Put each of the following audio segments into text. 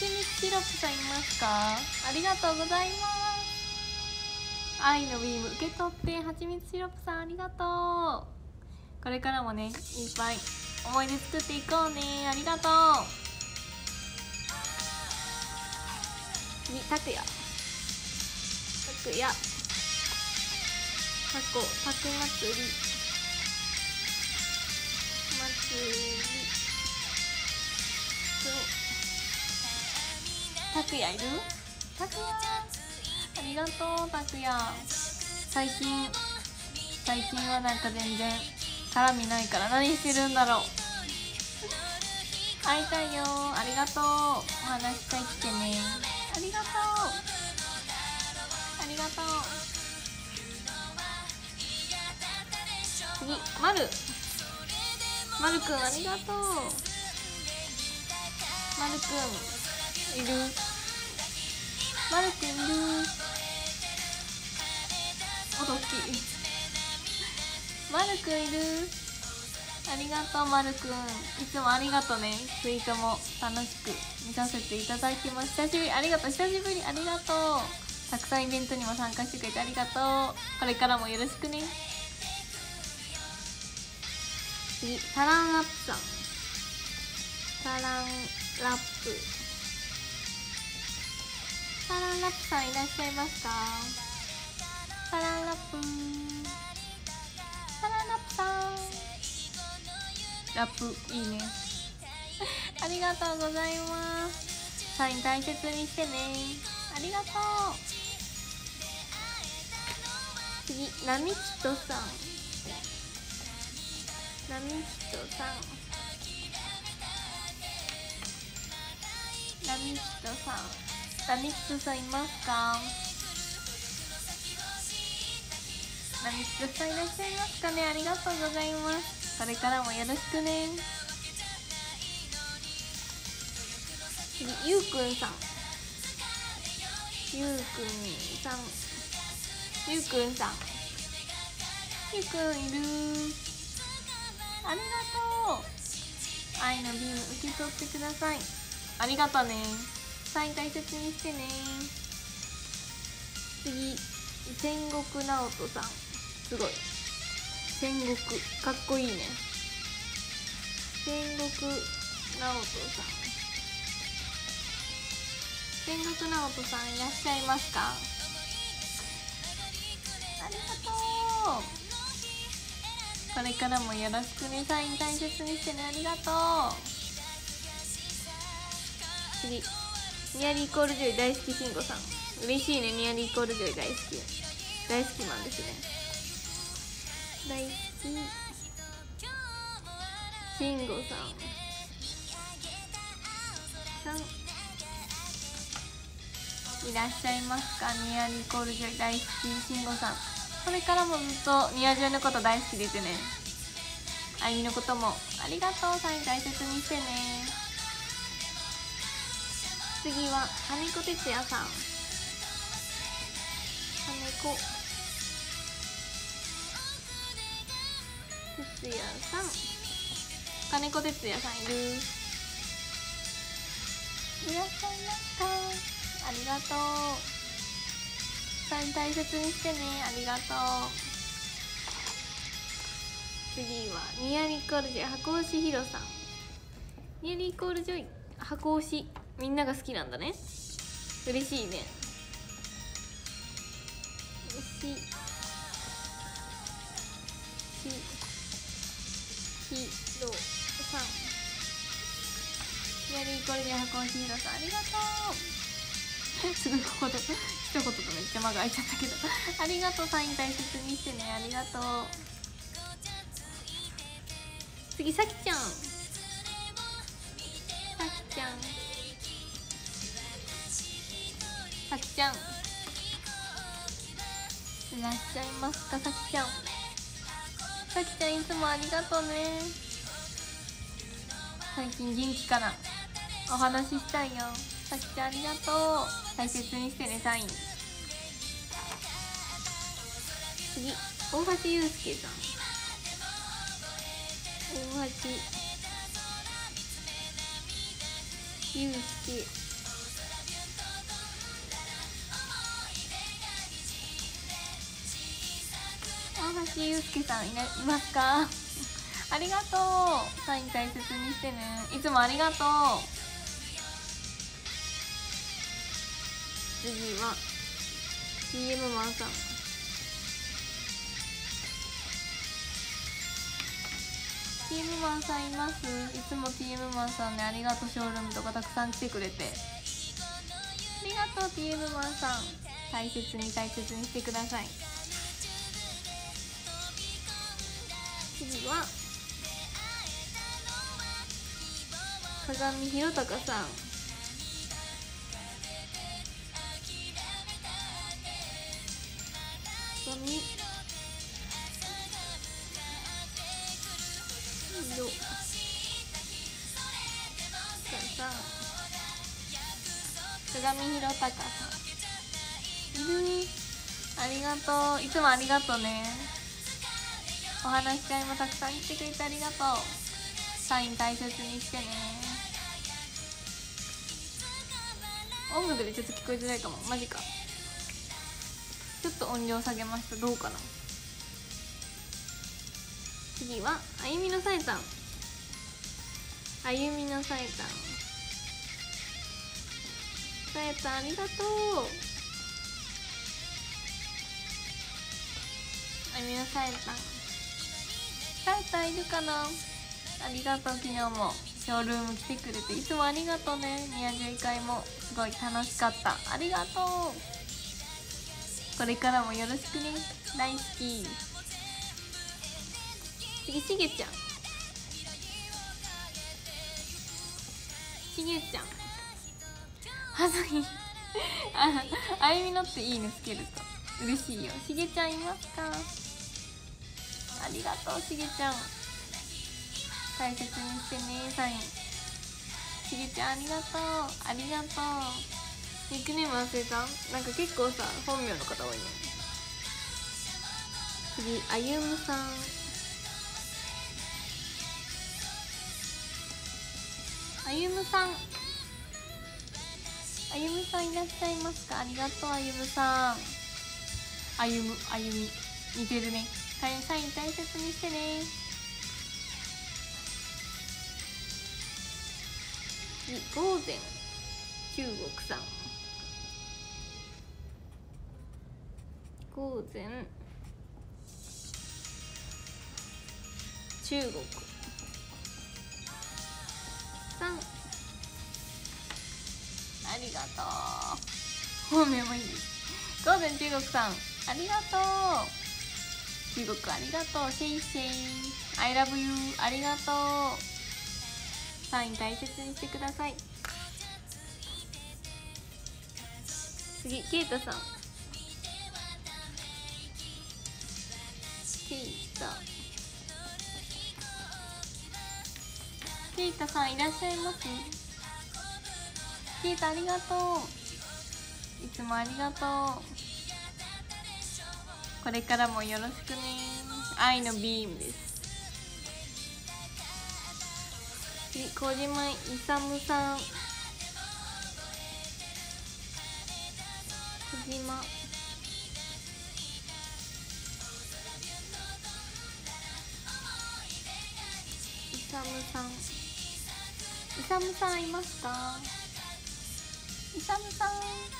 ちみつシロップさんいますか？ありがとうございます。愛のビーム受け取って、はちみつシロップさんありがとう。これからもね、いっぱい思い出作っていこうね。ありがとう。次、たくやたくやたこたく祭りたくやいる？たくやありがとう。たくや最近はなんか全然絡みないから何してるんだろう。会いたいよ。ありがとう。お話したいってね。ありがとうありがとう。次、まるくんありがとう。まるくんいる？まるくんいる？音大きい。まるくんいる？ありがとう。まるくんいつもありがとうね。ツイートも楽しく見させていただきます。久しぶり。ありがとう。久しぶり。ありがとう。たくさんイベントにも参加してくれてありがとう。これからもよろしくね。次、タランラップさん。タランラップさんいらっしゃいますか？タランラップさん、ラップいいね。ありがとうございます。サイン大切にしてね。ありがとう。次、なみきとさん。なみきとさんいますか？なみきとさんいらっしゃいますかね？ありがとうございます。これからもよろしくね。次、ゆうくんさんいる？ありがとう。愛のビーム受け取ってください。ありがとうね。サイン大切にしてね。次、戦国直人さん。すごい。戦国かっこいいね。戦国直人さんいらっしゃいますか？ありがとう。これからもよろしくね。サイン大切にしてね。ありがとう。次、ニアリーイコールジョイ大好きしんごさん。嬉しいね。ニアリーイコールジョイ大好きなんですね。大好きしんごさんいらっしゃいますか？ニアリーイコールジョイ大好きしんごさん。これからもずっとニアジョイのこと大好きですね。あゆみのこともありがとう。サイン大切にしてね。次は金子哲也さん。金子哲也さんいる？いらっしゃいますか？ありがとう。サイン大切にしてね。ありがとう。次はニアリーイコールジョイ箱推しひろさん。ニアリーイコールジョイ箱推し、みんなが好きなんだね。嬉しいね。ひろさん。ニアリーイコールジョイ箱推しひろさん、ありがとう。すごい、ここで一言とめっちゃ間が空いちゃったけどありがとう。サイン大切にしてね。ありがとう。次、さきちゃんいらっしゃいますか？さきちゃんいつもありがとうね。最近元気かな？お話ししたいよ。さきちゃんありがとう。大切にしてね。サイン。次、大橋祐介さん。大橋祐介橋祐介さんいますか？ありがとう。サイン大切にしてね。いつもありがとう。次は TM マンさん。TM マンさんいます。いつも TM マンさんね、ありがとう。ショールームとかたくさん来てくれてありがとう。 TM マンさん、大切にしてください。次は鏡弘隆さん。鏡弘さん、鏡弘隆さんいる。ありがとう。いつもありがとうね。お話し会もたくさん来てくれてありがとう。サイン大切にしてね。音楽でちょっと聞こえづらいかも。マジか。ちょっと音量下げました。どうかな。次はあゆみのさえさん。あゆみのさえさん、さえさんありがとう。あゆみのさえさん、さえさんいるかな。ありがとう。昨日もショールーム来てくれていつもありがとうね。ニヤジュイ会もすごい楽しかった。ありがとう。これからもよろしくね。大好き。次しげちゃん。しげちゃんはずいあゆみのっていいねつけると嬉しいよ。しげちゃんいますか？ありがとう。しげちゃん大切にしてね。サインしげちゃんありがとう。ありがとう。ニックネーム忘れた。なんか結構さ本名の方多いね。次あゆむさん。あゆむさん、あゆむさんいらっしゃいますか？ありがとう。あゆむさん、あゆむ、あゆみ似てるね。サイン大切にしてね。ゴーゼン中国さん。ゴーゼン中国さん、ありがとう。本名もいいです。ゴーゼン中国さんありがとう。中国ありがとう。シェイシェイ I love you ありがとう。サイン大切にしてください。次ケイタさん。ケイタさんいらっしゃいます？ケイタありがとう。いつもありがとう。これからもよろしくね。愛のビームです。次小島いさむさん。小島いさむさん、いさむさんいますか？いさむさん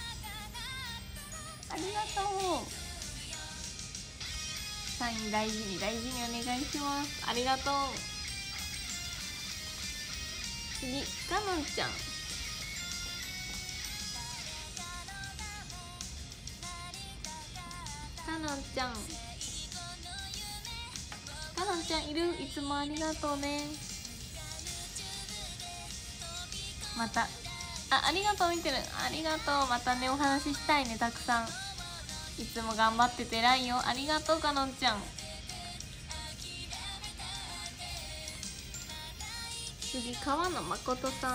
ありがとう。サイン大事にお願いします。ありがとう。次かのんちゃん。かのんちゃん、かのんちゃんいる。いつもありがとうね。またありがとう。見てる。ありがとう。またねお話ししたいね。たくさんいつも頑張ってて偉いよ。ありがとうかのんちゃん。次川野誠さん。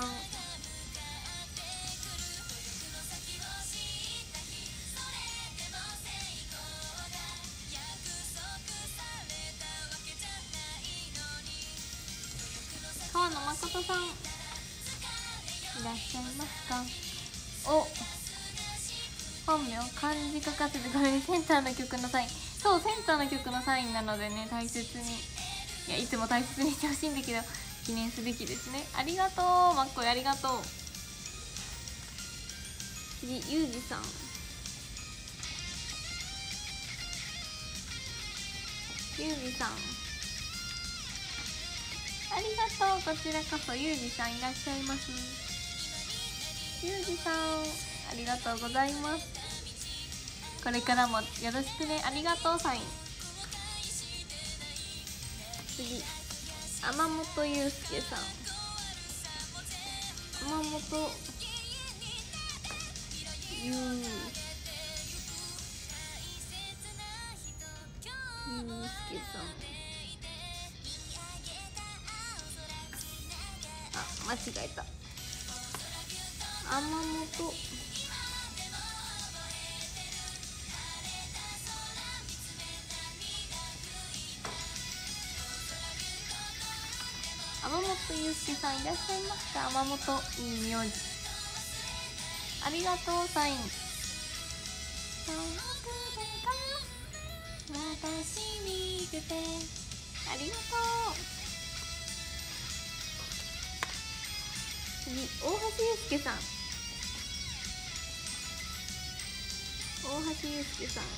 川野誠さんいらっしゃいますか？お、本名漢字書かせてごめんね。センターの曲のサインそう、センターの曲のサインなのでね、大切に、いや、いつも大切にしてほしいんだけど、記念すべきですね。ありがとう、まっこい、ありがとう。次、ゆうじさん。ゆうじさん、ありがとう。こちらこそ、ゆうじさんいらっしゃいます。ゆうじさん、ありがとうございます。これからもよろしくね。ありがとうサイン。次、天本祐介さん。天本祐介さん。あ、間違えた。天本祐介さんいらっしゃいますか。天本、いい名字。ありがとうサイン。私見ててありがとう。次、大橋祐介さん。大橋祐介さん、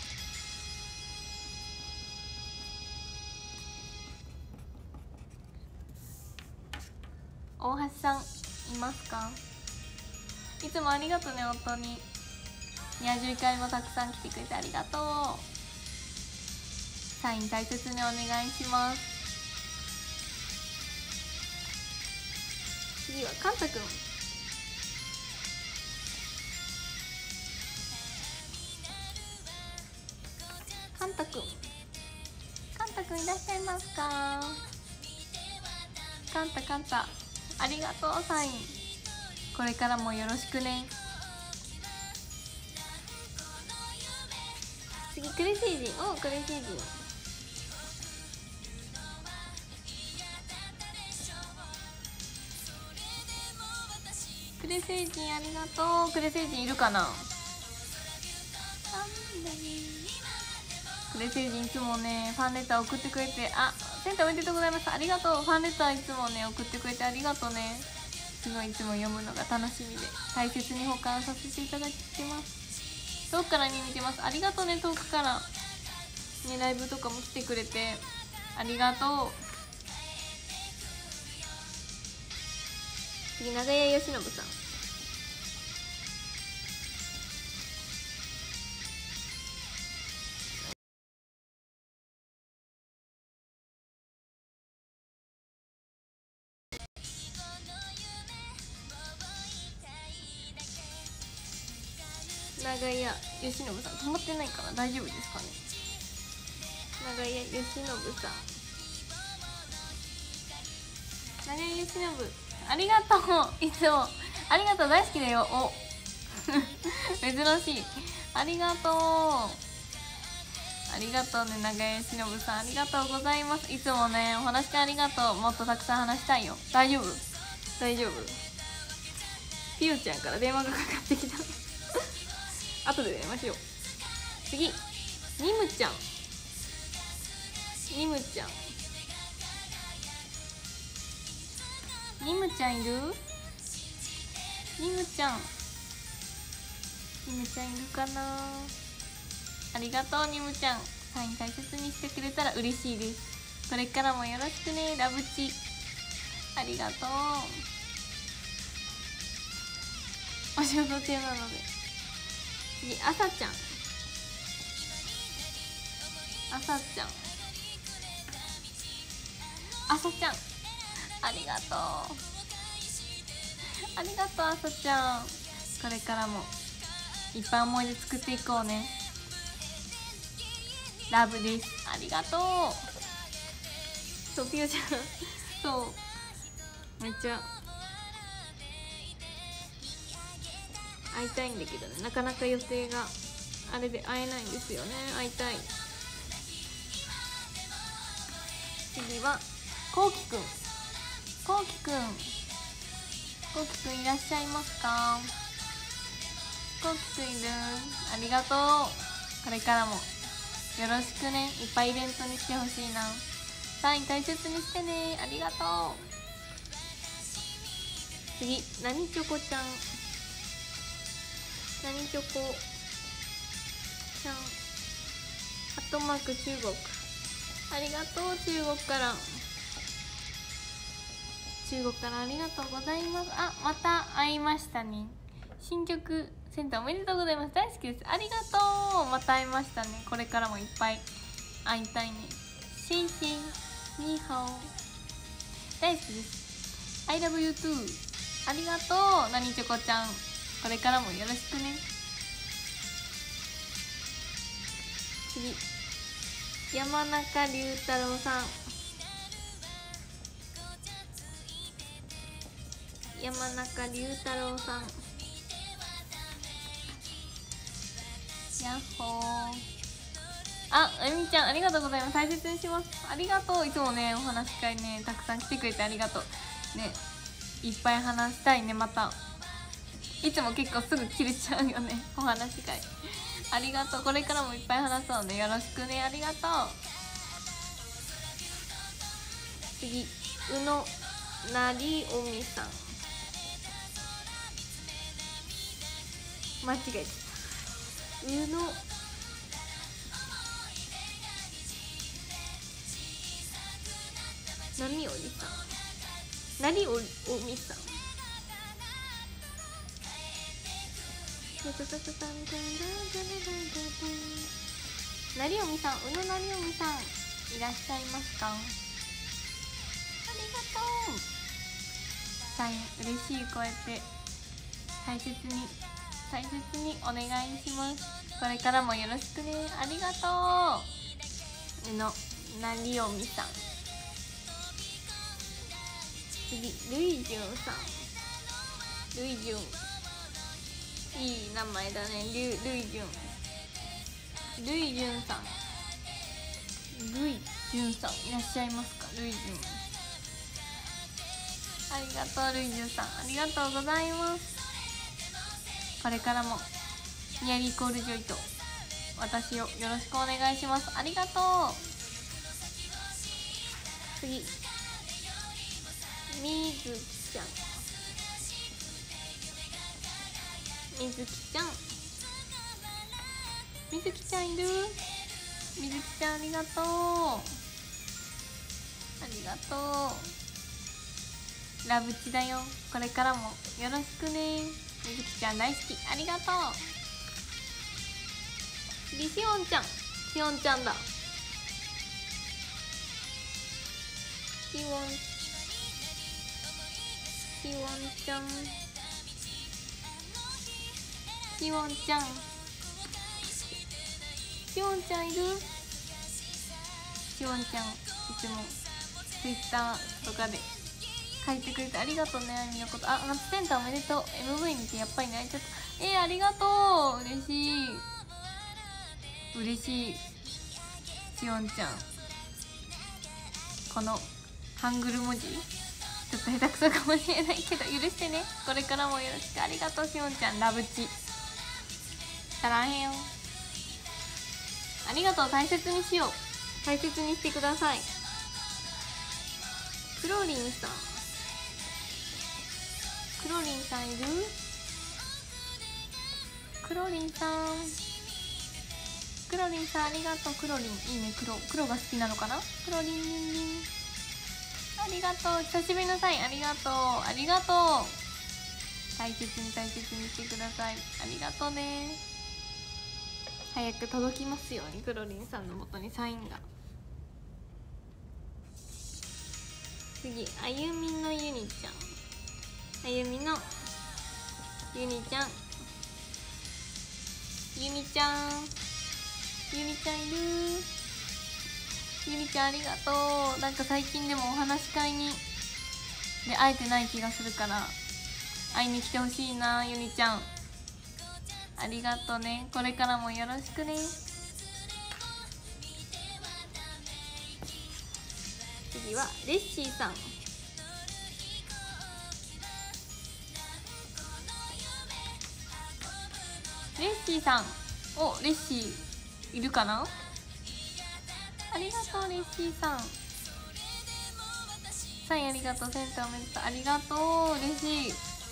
大橋さんいますか。いつもありがとうね。本当に211回もたくさん来てくれてありがとう。サイン大切にお願いします。次はカンタくん。カンタくん、カンタくんいらっしゃいますか。カンタカンタ、ありがとうサイン。これからもよろしくね。次、クレ星人。お、クレ星人。クレ星人ありがとう。クレ星人いるかな。クレ星人いつもねファンレター送ってくれて、あ、センターおめでとうございます。ありがとう。ファンレターいつもね送ってくれてありがとうね。すごいいつも読むのが楽しみで大切に保管させていただいてます。遠くから見てます。ありがとうね。遠くからねライブとかも来てくれてありがとう。次、長屋由伸さん。長屋由伸さん止まってないかな。大丈夫ですかね。長屋由伸さん、長屋由伸、ありがとう。いつもありがとう。大好きだよ。お珍しい。ありがとう。ありがとうね。長屋由伸さんありがとうございます。いつもねお話してありがとう。もっとたくさん話したいよ。大丈夫大丈夫。ピヨちゃんから電話がかかってきた後で電話しよう。次、ニムちゃん。ニムちゃん、ニムちゃんいる。ニムちゃん、ニムちゃんいるかな。ありがとうニムちゃん。サイン大切にしてくれたら嬉しいです。これからもよろしくね。ラブチ、ありがとう。お仕事中なので。次、あさちゃん。あさちゃん、あさちゃん、ありがとう。ありがとうあさちゃん。これからもいっぱい思い出作っていこうね。ラブです。ありがとう。そう、ピヨちゃんそうめっちゃ会いたいんだけどね、なかなか予定があれで会えないんですよね。会いたい。次はこうきくん。こうきくん、こうきくんいらっしゃいますか。こうきくんいる。ありがとう。これからもよろしくね。いっぱいイベントにしてほしいな。サイン大切にしてね。ありがとう。次、何チョコちゃん。何チョコちゃん。アットマーク中国。ありがとう、中国から。中国からありがとうございます。あ、また会いましたね。新曲センターおめでとうございます。大好きです。ありがとう。また会いましたね。これからもいっぱい会いたいね。シェイシェイ、ニーハオ。大好きです。I love you too。ありがとう、なにちょこちゃん。これからもよろしくね。次、山中龍太郎さん。山中龍太郎さん。やっほー。あ、あみちゃんありがとうございます。大切にします。ありがとう。いつもね、お話し会ね、たくさん来てくれてありがとうね。いっぱい話したいね。またいつも結構すぐ切れちゃうよね、お話し会。ありがとう。これからもいっぱい話そうね。よろしくね。ありがとう。次、宇野成臣さん。間違えた。宇野波おりさん。なりおみさん。なりおみさん、宇野なりおみさん、いらっしゃいますか？ありがとう。サイン嬉しい。こうやって大切にお願いします。これからもよろしくね。ありがとう。宇野なりおみさん。次、ルイジュンさん。ルイジュン、いい名前だね。ルイジュン。ルイジュンさん。ルイジュンさん、いらっしゃいますか？ルイジュン。ありがとう、ルイジュンさん。ありがとうございます。これからもニアリーコールジョイと私をよろしくお願いします。ありがとう。次、みずきちゃん。みずきちゃん。みずきちゃんいる？みずきちゃん、ありがとう。ありがとう。ラブチだよ。これからもよろしくね。みずきちゃん大好き。ありがとう。次、しおんちゃん。しおんちゃんだ。しおんちゃん。しおんちゃん。しおんちゃんいる？しおんちゃん、いつもツイッターとかで書いてくれてありがとうね。あみのこと。あ、夏センターおめでとう。 MV 見てやっぱり泣いちゃった。ありがとう。嬉しい。嬉しい。しおんちゃん、このハングル文字ちょっと下手くそかもしれないけど許してね。これからもよろしく。ありがとう、しおんちゃん。ラブチたらへんよ。ありがとう。大切にしよう。大切にしてください。クロリンさん。クロリンさんいる？クロリンさん。クロリンさん、ありがとう。クロリンいいね。黒が好きなのかな。クロリンリンリン、ありがとう。久しぶりのサインありがとう。ありがとう。大切にしてください。ありがとうね。早く届きますように、クロリンさんの元にサインが。次、あゆみのゆにちゃん。あゆみのゆにちゃん。ゆみちゃん。ゆみちゃんいる？ゆみちゃん、ありがとう。なんか最近でもお話し会にで会えてない気がするから会いに来てほしいな。ゆみちゃん、ありがとうね。これからもよろしくね。次はレッシーさん。レッシーさん。お、レッシーいるかな？ ありがとうレッシーさん。サインありがとう。センターおめでとう。ありがとう嬉しい。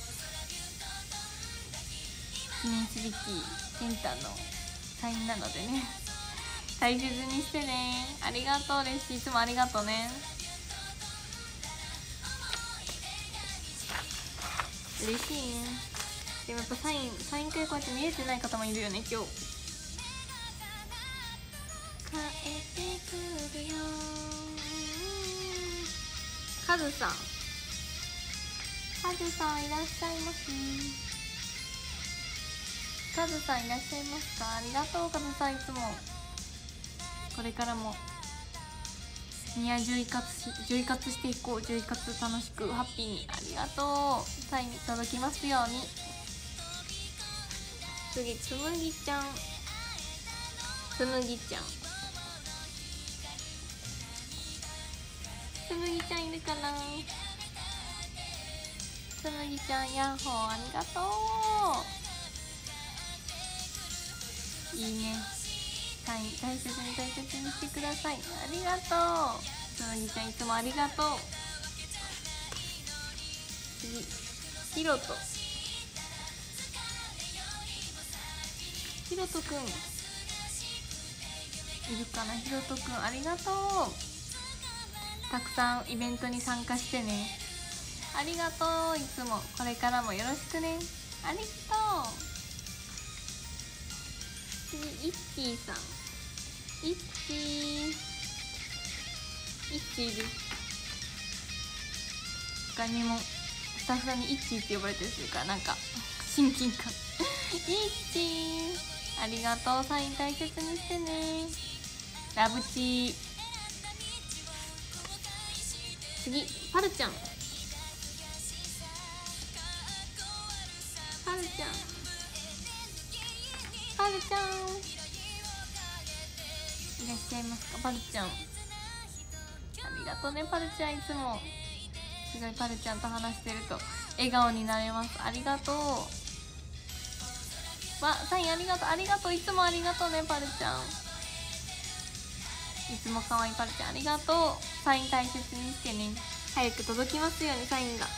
記念すべきセンターのサインなのでね大切にしてね。ありがとうレッシー。いつもありがとうね。嬉しいね。でもやっぱサイン会こうやって見えてない方もいるよね今日。帰ってくるよカズさん。カズさんいらっしゃいます。カズさんいらっしゃいますか。ありがとうカズさん。いつもこれからもニア11活していこう。11活楽しくハッピーに。ありがとう。サイン届きますように。次つむぎちゃん。つむぎちゃんいるかな。つむぎちゃんヤッホーありがとう。いいね。サイン大切にしてください。ありがとうつむぎちゃん。いつもありがとう。次ひろとくんいるかな。ひろとくんありがとう。たくさんイベントに参加してね。ありがとう。いつもこれからもよろしくね。ありがとう。次いっちーさん。いっちーです。他にもスタッフさんにいっちーって呼ばれてるするからなんか親近感いっちーありがとう。サイン大切にしてね。ラブチー。次パルちゃん。パルちゃんいらっしゃいますか。パルちゃんありがとうね。パルちゃんいつもすごいパルちゃんと話してると笑顔になれます。ありがとう。サインありがとう。いつもありがとうねパルちゃん。いつも可愛いパルちゃんありがとう。サイン大切にしてね。早く届きますようにサインが。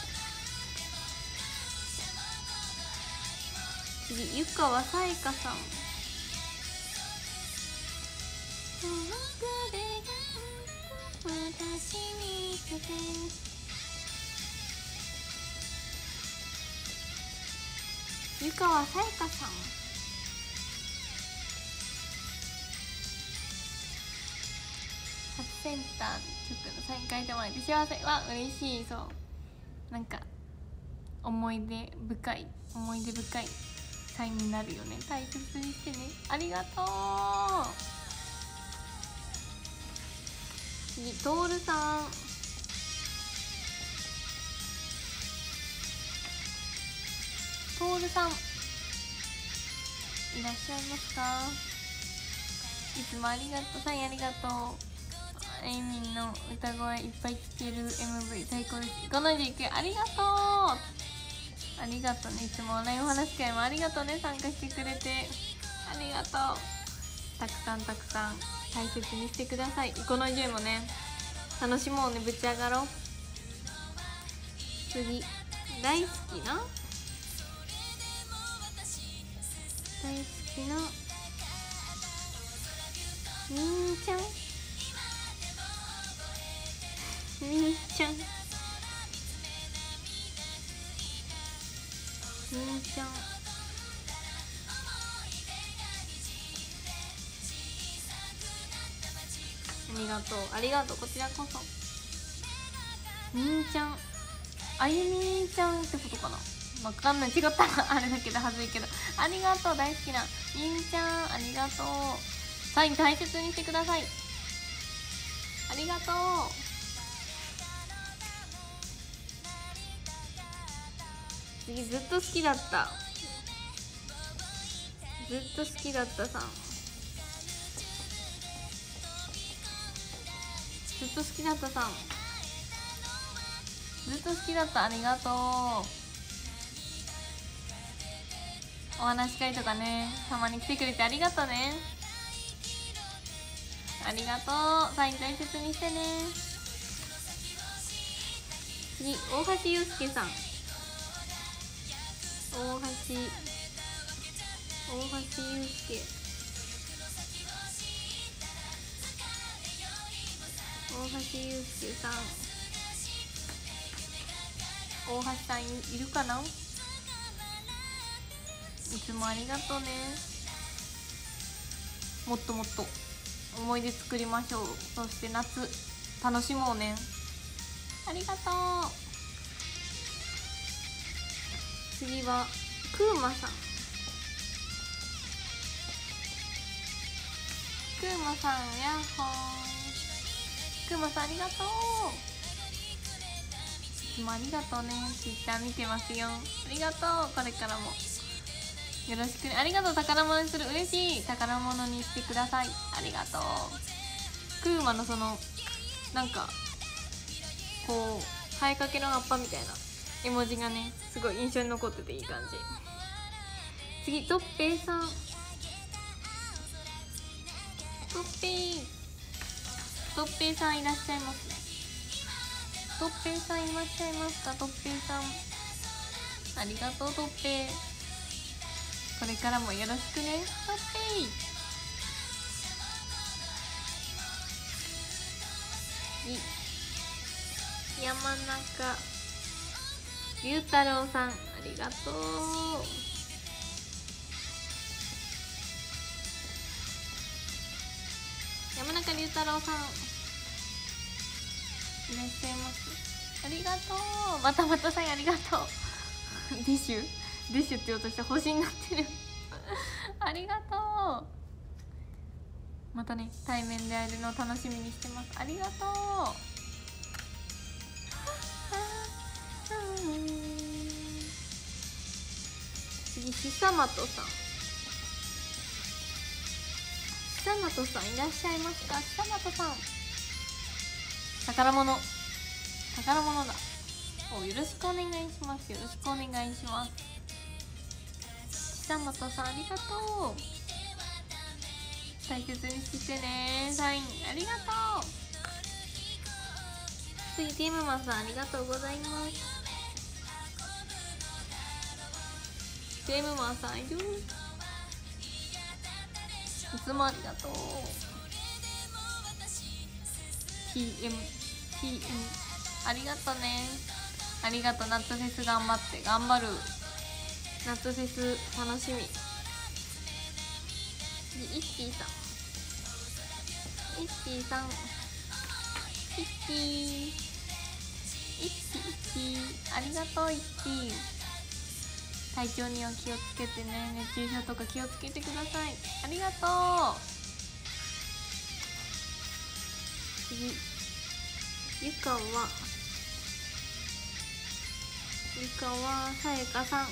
次ゆかわさいかさん。ゆかわさいかさん初センター曲のサイン書いてもらえて幸せ。嬉しい。そうなんか思い出深いサインになるよね。大切にしてね。ありがとう。次トールさん。いらっしゃいますか。いつもありがとう。サインありがとう。エイミンの歌声いっぱい聴ける MV 最高です。59ありがとう。ありがとうね。いつもオンラインお話会もありがとうね。参加してくれてありがとう。たくさん大切にしてください。この10もね楽しもうね。ぶち上がろう。次大好きなみんちゃん。ありがとう。こちらこそ。みんちゃんあゆみんちゃんってことかな。わかんない。違ったらあれだけど恥ずいけど。ありがとう。大好きなみんちゃんありがとう。サイン大切にしてください。ありがとう。次ずっと好きだったさん。ずっと好きだったありがとう。お話し会とかねたまに来てくれてありがとうね。 ありがとう。サイン大切にしてね。次、大橋祐介さん。大橋祐介。大橋祐介さん。大橋さん いるかな。いつもありがとうね。もっともっと思い出作りましょう。そして夏楽しもうね。ありがとう。次はくーまさん。くーまさん、やっほー。くーまさんありがとう。いつもありがとうね。ツイッター見てますよ。ありがとう。これからもよろしくね。ありがとう。宝物にする。嬉しい。宝物にしてください。ありがとう。クーマのそのなんかこう生えかけの葉っぱみたいな絵文字がね、すごい印象に残ってていい感じ。次、とっぺいさん。とっぺいさんいらっしゃいます。とっぺいさんいらっしゃいますか。とっぺいさんありがとう。とっぺい、これからもよろしくね。とっぺい。山中龍太郎さんありがとう。山中龍太郎さんいらっしゃいます。ありがとう。またまたさんありがとう。ディッシュって言おうとして星になってる。ありがとう。またね、対面で会えるのを楽しみにしてます。ありがとう。次、久本さん。久本さんいらっしゃいますか。久本さん、宝物だ。よろしくお願いします。よろしくお願いします。久本さんありがとう。大切にしてね。サインありがとう。次、ティムマさんありがとうございます。ティムマさんいる。いつもありがとう。TM ありがとね。ありがとう。夏フェス頑張る。夏フェス楽しみ。イッキーさんありがとう。イッキー、体調には気をつけてね。熱中症とか気をつけてください。ありがとう。次、ゆかはさやかさん。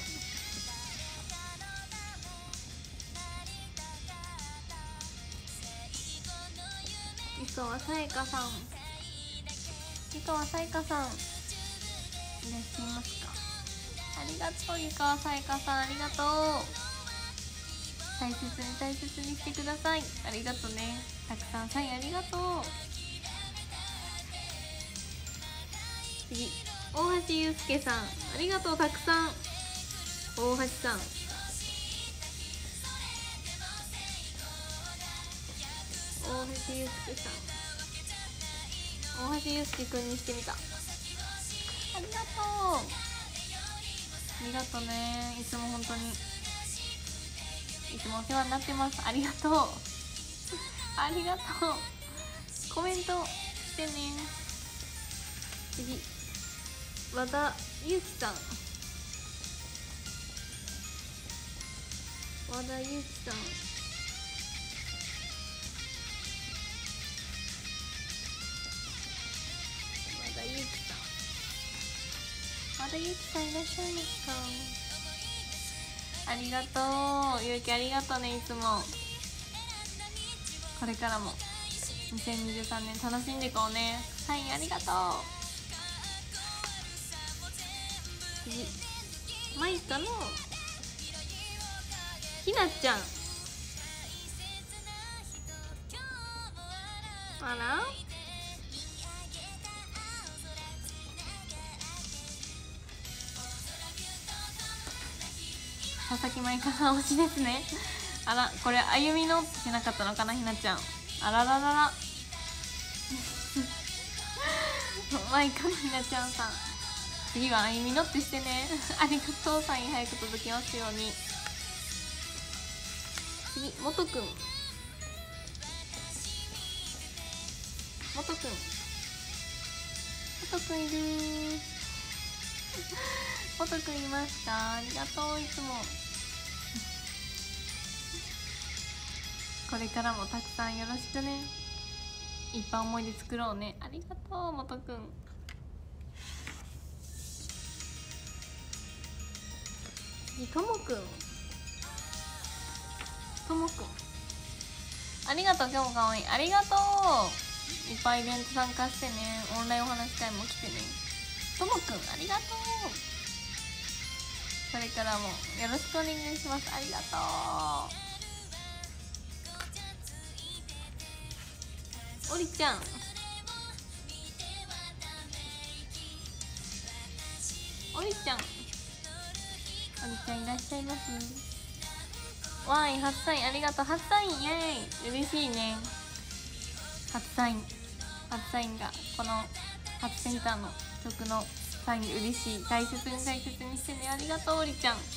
湯川さやかさんいらっしゃいますか。ありがとう。湯川さやかさんありがとう。大切にしてください。ありがとうね。たくさんサインありがとう。次、大橋祐介さんありがとう。たくさん。大橋さん、大橋祐介さん、大橋祐介くんにしてみた。ありがとう。ありがとうね。いつも本当にいつもお世話になってます。ありがとう。ありがとう。コメントしてね。次、和田ゆきさん。和田ゆきさん、和田ゆきさんいらっしゃいますか。ありがとう。ゆうきありがとうね。いつもこれからも2023年楽しんでいこうね。サインありがとう。次、マイカのひなちゃん。 あら、佐々木舞香さん推しですね。あら、これあゆみのってしなかったのかな、ひなちゃん。あららららマイカのひなちゃんさん、次はあゆみのってしてねありがとう。サイン早く届きますように。次、もとくん。もとくん、もとくんいるもとくんいますか。ありがとう、いつもこれからもたくさんよろしくね。いっぱい思い出作ろうね。ありがとう、もとくん。次、ともくん。ともくん、ありがとう。今日もかわいい。ありがとう。いっぱいイベント参加してね。オンラインお話し会も来てね。ともくん、ありがとう。これからもよろしくお願いします。ありがとう。おりちゃん、おりちゃん、おりちゃんいらっしゃいます。わーい、初サインありがとう。初サインイエーイ、嬉しいね。初サインがこの初センターの曲のサイン嬉しい。大切にしてね。ありがとう、おりちゃん。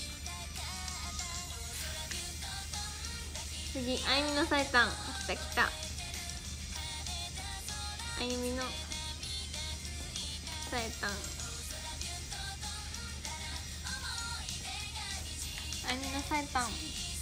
次、あゆみのさえたん。来た来た。あゆみのさえたん、あゆみのさえたん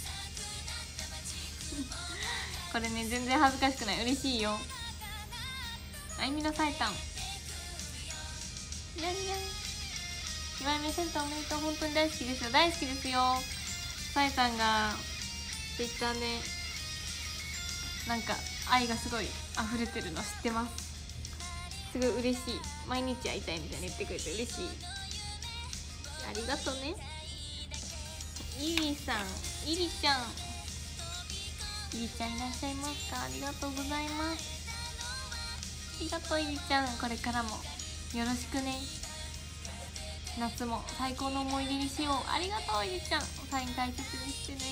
これね、全然恥ずかしくない。嬉しいよ。あゆみのさえたん、にゃんにゃん。2枚目センターおめでとう。本当に大好きですよ。大好きですよ。さえたんがツイッターでなんか愛がすごい溢れてるの知ってます。すごい嬉しい。毎日会いたいみたいに言ってくれて嬉しい。ありがとうね。いりさん、いりちゃん、いりちゃんいらっしゃいますか。ありがとうございます。ありがとう、いりちゃん。これからもよろしくね。夏も最高の思い出にしよう。ありがとう、いりちゃん。サイン大切にしてね。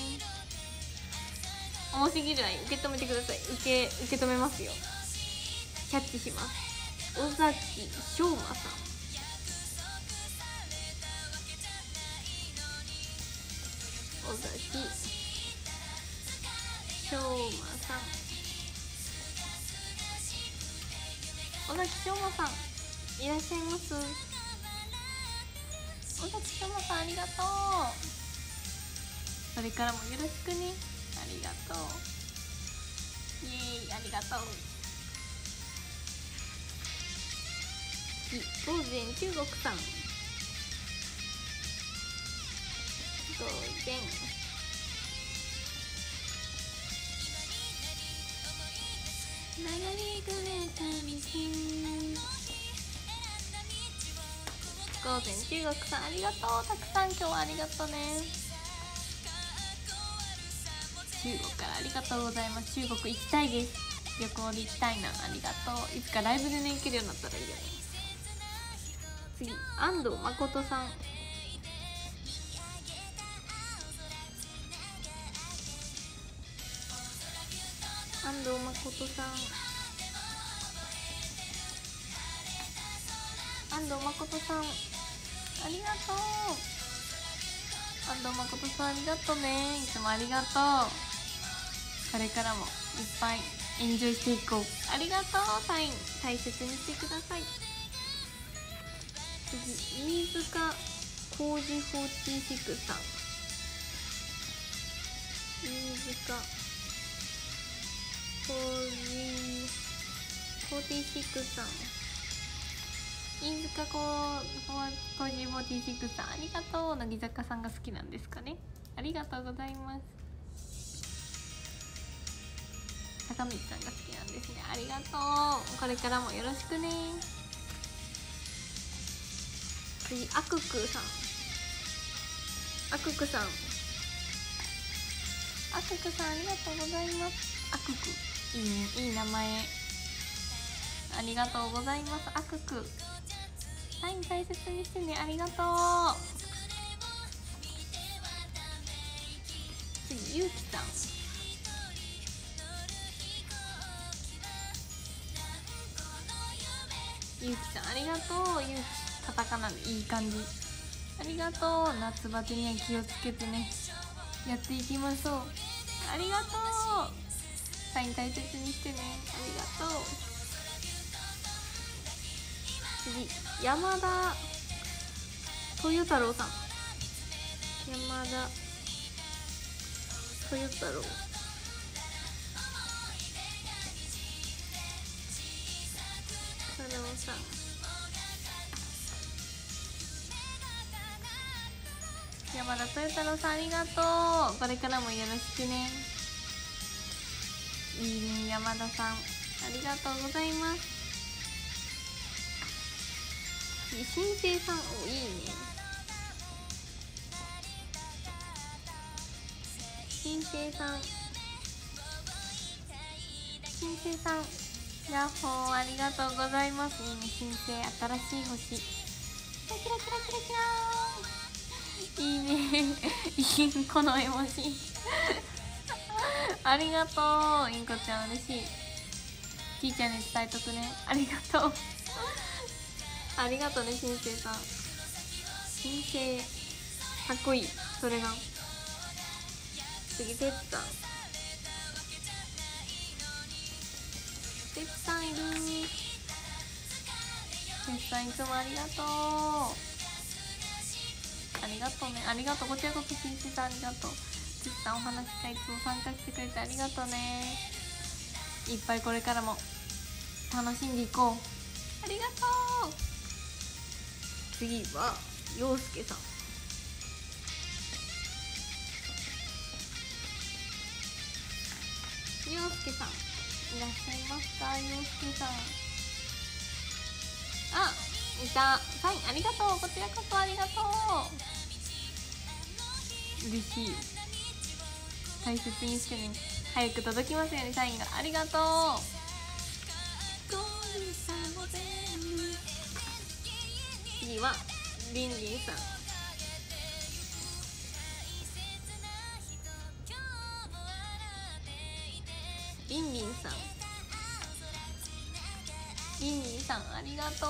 重すぎる愛受け止めてください。受け止めますよ。キャッチします。尾崎翔馬さん、尾崎翔馬さん、尾崎翔馬さんいらっしゃいます。尾崎翔馬さん、ありがとう。これからもよろしくね。ありがとう。イエーイ、ありがとう。午前中国さん、午前流れくれた道、午前中国さん、ありがとう。たくさん今日はありがとうね。中国からありがとうございます。中国行きたいです。旅行で行きたいな。ありがとう。いつかライブでね、行けるようになったらいいよね。次、安藤誠さん、安藤誠さん、安藤誠さん、ありがとう。安藤誠さん、ありがとうね。いつもありがとう。これからもいっぱいエンジョイしていこう。ありがとう。サイン大切にしてください。次、飯塚浩二46さん、飯塚浩二46さん、飯塚浩二46さん、ありがとう。乃木坂さんが好きなんですかね。ありがとうございます。坂道さんが好きなんですね。ありがとう。これからもよろしくね。次、あくくさん、あくくさん、あくくさん、ありがとうございます。あくく、いいね、いい名前。 ありがとうございます。あくくサイン大切にしてね。ありがとう。次ゆうきさん、ゆうきさんありがとう。ゆうきカタカナでいい感じ、ありがとう。夏バテには気をつけてね、やっていきましょう。ありがとう。サイン大切にしてね。ありがとう。次山田豊太郎さん、山田豊太郎、太郎さん、山田豊太郎さんありがとう。これからもよろしくね。いいね山田さん、ありがとうございます。新生さん、お、いいね。新生さん、新生さん、ヤッホー、ありがとうございます。いいね、新生、新しい星、キラキラキラキラキラ、いいねインコの絵文字ありがとう。インコちゃん嬉しい。キーちゃんに伝えとくね。ありがとうありがとうね、新生さん。新生かっこいい。それが次、てつさん、てつさんいる。てつさんいつもありがとう。ありがとうね。ありがとう。こちらこそ新生さんありがとう。てつさんお話し会いつも参加してくれてありがとうね。いっぱいこれからも楽しんでいこう。ありがとう。次は陽介さん、陽介さんいらっしゃいますか。陽介さん、あ、いた。サインありがとう。こちらこそありがとう。嬉しい。大切にしてね。早く届きますようにサインが。ありがとう。次はりんりんさん、りんりんさん、りんりんさんありがとう。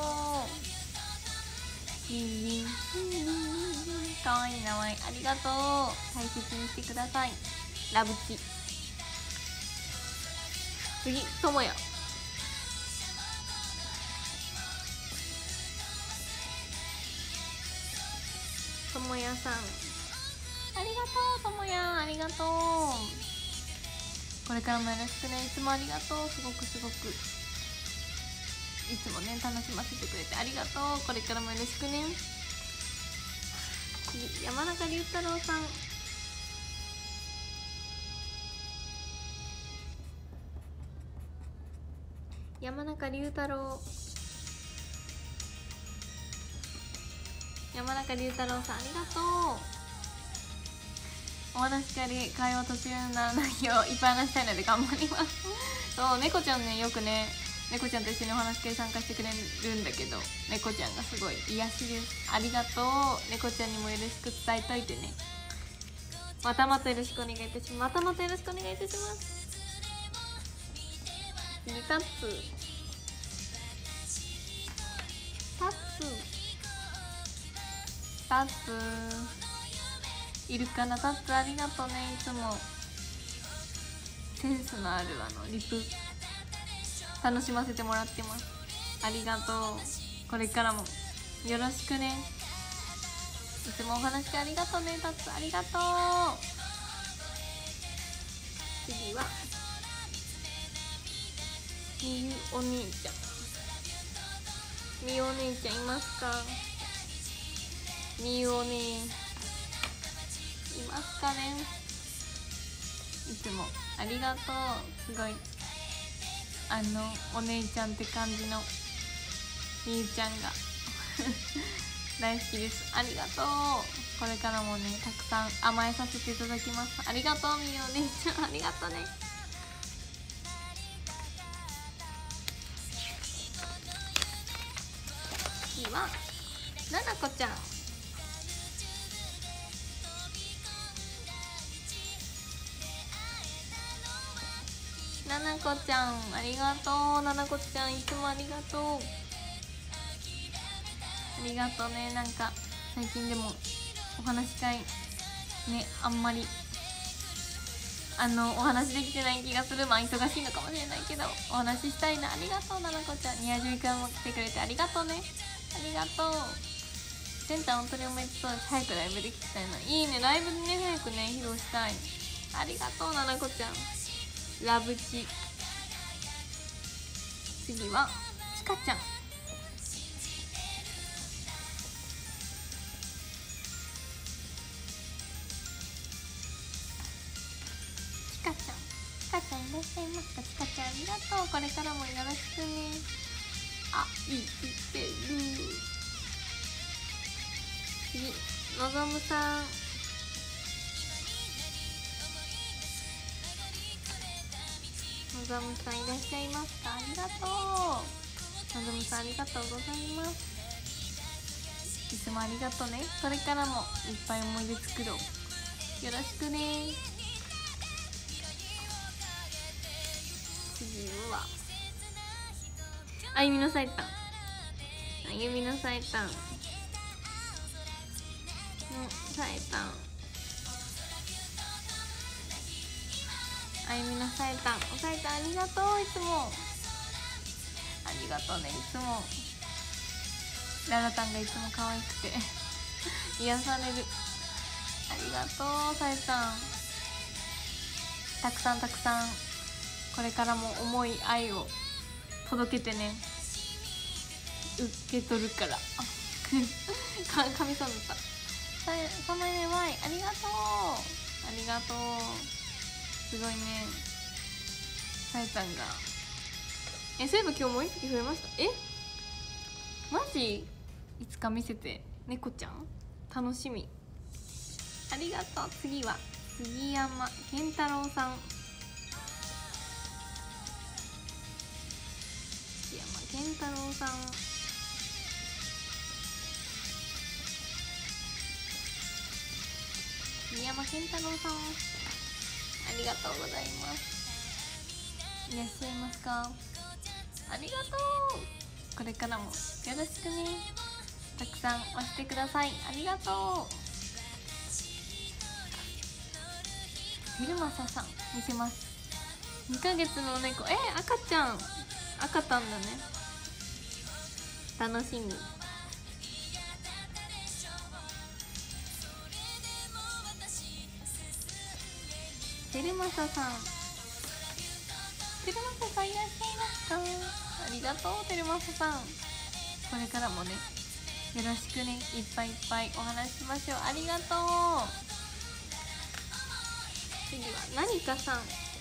りんりん、かわいい名前ありがとう。大切にしてください。ラブチ。次、ともや、ともやさんありがとう。ともやありがとう。これからもよろしくね。いつもありがとう。すごくすごくいつもね楽しませてくれてありがとう。これからもよろしくね。次、山中龍太郎さん、山中龍太郎、山中龍太郎さんありがとう。お話し会会話途中にならないよういっぱい話したいので頑張りますそう、猫ちゃんね、よくね猫ちゃんと一緒にお話し会参加してくれるんだけど、猫ちゃんがすごい癒しです。ありがとう。猫ちゃんにもよろしく伝えといてね。またまたよろしくお願いいたします。またまたよろしくお願いいたします。次、タッツタッツタッツいるかな。タッツありがとうね。いつもセンスのあるリプ楽しませてもらってます。ありがとう。これからもよろしくね。いつもお話ありがとうね。タッツありがとう。次はみゆお姉ちゃん、みゆお姉ちゃんいますか。みゆお姉いますかね。いつもありがとう。すごいお姉ちゃんって感じのみゆちゃんが大好きです。ありがとう。これからもねたくさん甘えさせていただきます。ありがとうみゆお姉ちゃん、ありがとうね。 はななこちゃん。ななこちゃんありがとう。ななこちゃんいつもありがとう。ありがとうね。なんか最近でもお話し会ね、あんまりお話できてない気がする。まあ忙しいのかもしれないけどお話ししたいな。ありがとうななこちゃん。ニアジュイくんも来てくれてありがとうね。ありがとう。センター本当におめでとう。早くライブできたいな。いいね、ライブでね早くね披露したい。ありがとうななこちゃん。ラブチ。次はちかちゃん。ちかちゃんいらっしゃいますか。ちかちゃんありがとう。これからもよろしくね。あ、いってる。次のぞむさん。のぞむさんいらっしゃいますか。ありがとう。のぞむさんありがとうございます。いつもありがとうね。これからもいっぱい思い出作ろう。よろしくね。次はあゆみのさえたん。あゆみのさえたんのさえたん。あゆみのさえたん。おさえたんありがとう。いつもありがとうね。いつもララタンがいつも可愛くて癒される。ありがとうさえたん。たくさんこれからも思い愛を届けてね。受け取るから神さんだった。その絵はありがとう。ありがとう。すごいねさえたんが。そういえば今日もう一匹増えました。マジ。いつか見せて。猫ちゃん楽しみ。ありがとう。次は杉山健太郎さん。杉山健太郎さん。杉山健太郎さんありがとうございます。いらっしゃいますか。ありがとう。これからもよろしくね。たくさん押してください。ありがとう。テルマサさん見せます。2ヶ月の猫。赤ちゃん。赤たんだね。楽しみ。テルマサさん。テルマサさんいらっしゃいますか。ありがとうテルマサさん。これからもねよろしくね。いっぱいお話しましょう。ありがとう。次は何かさん。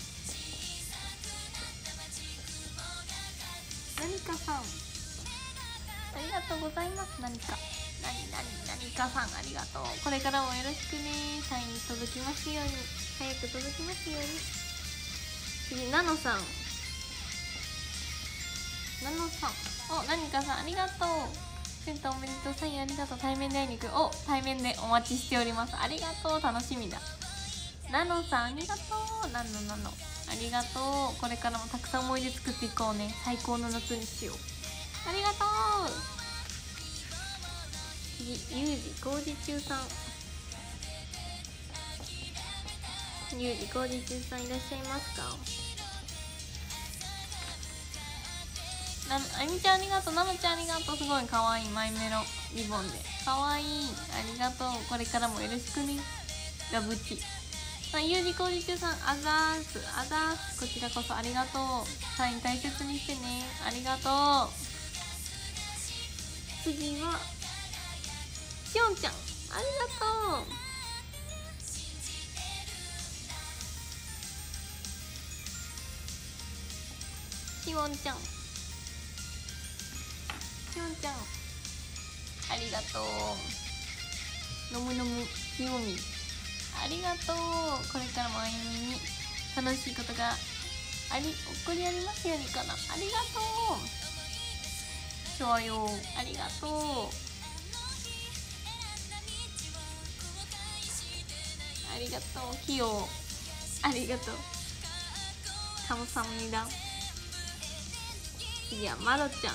何かさんありがとうございます。何かさんありがとう。これからもよろしくね。サイン届きますように。早く届きますように。次ナノさん。何かさんありがとう。センターおめでとう。サインありがとう。対面で会いに行く。対面でお待ちしております。ありがとう。楽しみだ。ナノさんありがとう。ナノありがとう。これからもたくさん思い出作っていこうね。最高の夏にしよう。ありがとう。次ゆうじ工事中さん。ゆうじ工事中さんいらっしゃいますか。あゆみちゃんありがとう。なのちゃんありがとう。すごいかわいいマイメロリボンでかわいい。ありがとう。これからもよろしくね。ラブチ。ゆうじ工事中さんあざーす。こちらこそありがとう。サイン大切にしてね。ありがとう。次はしおんちゃんありがとう。しおんちゃんありがとう。のむひよみありがとう。これからもあゆみに楽しいことが起こりありますようにかな。ありがとう。 したわよ。ありがとう。ありがとう。キヨありがとう。カムサムニダ。次はマロちゃん。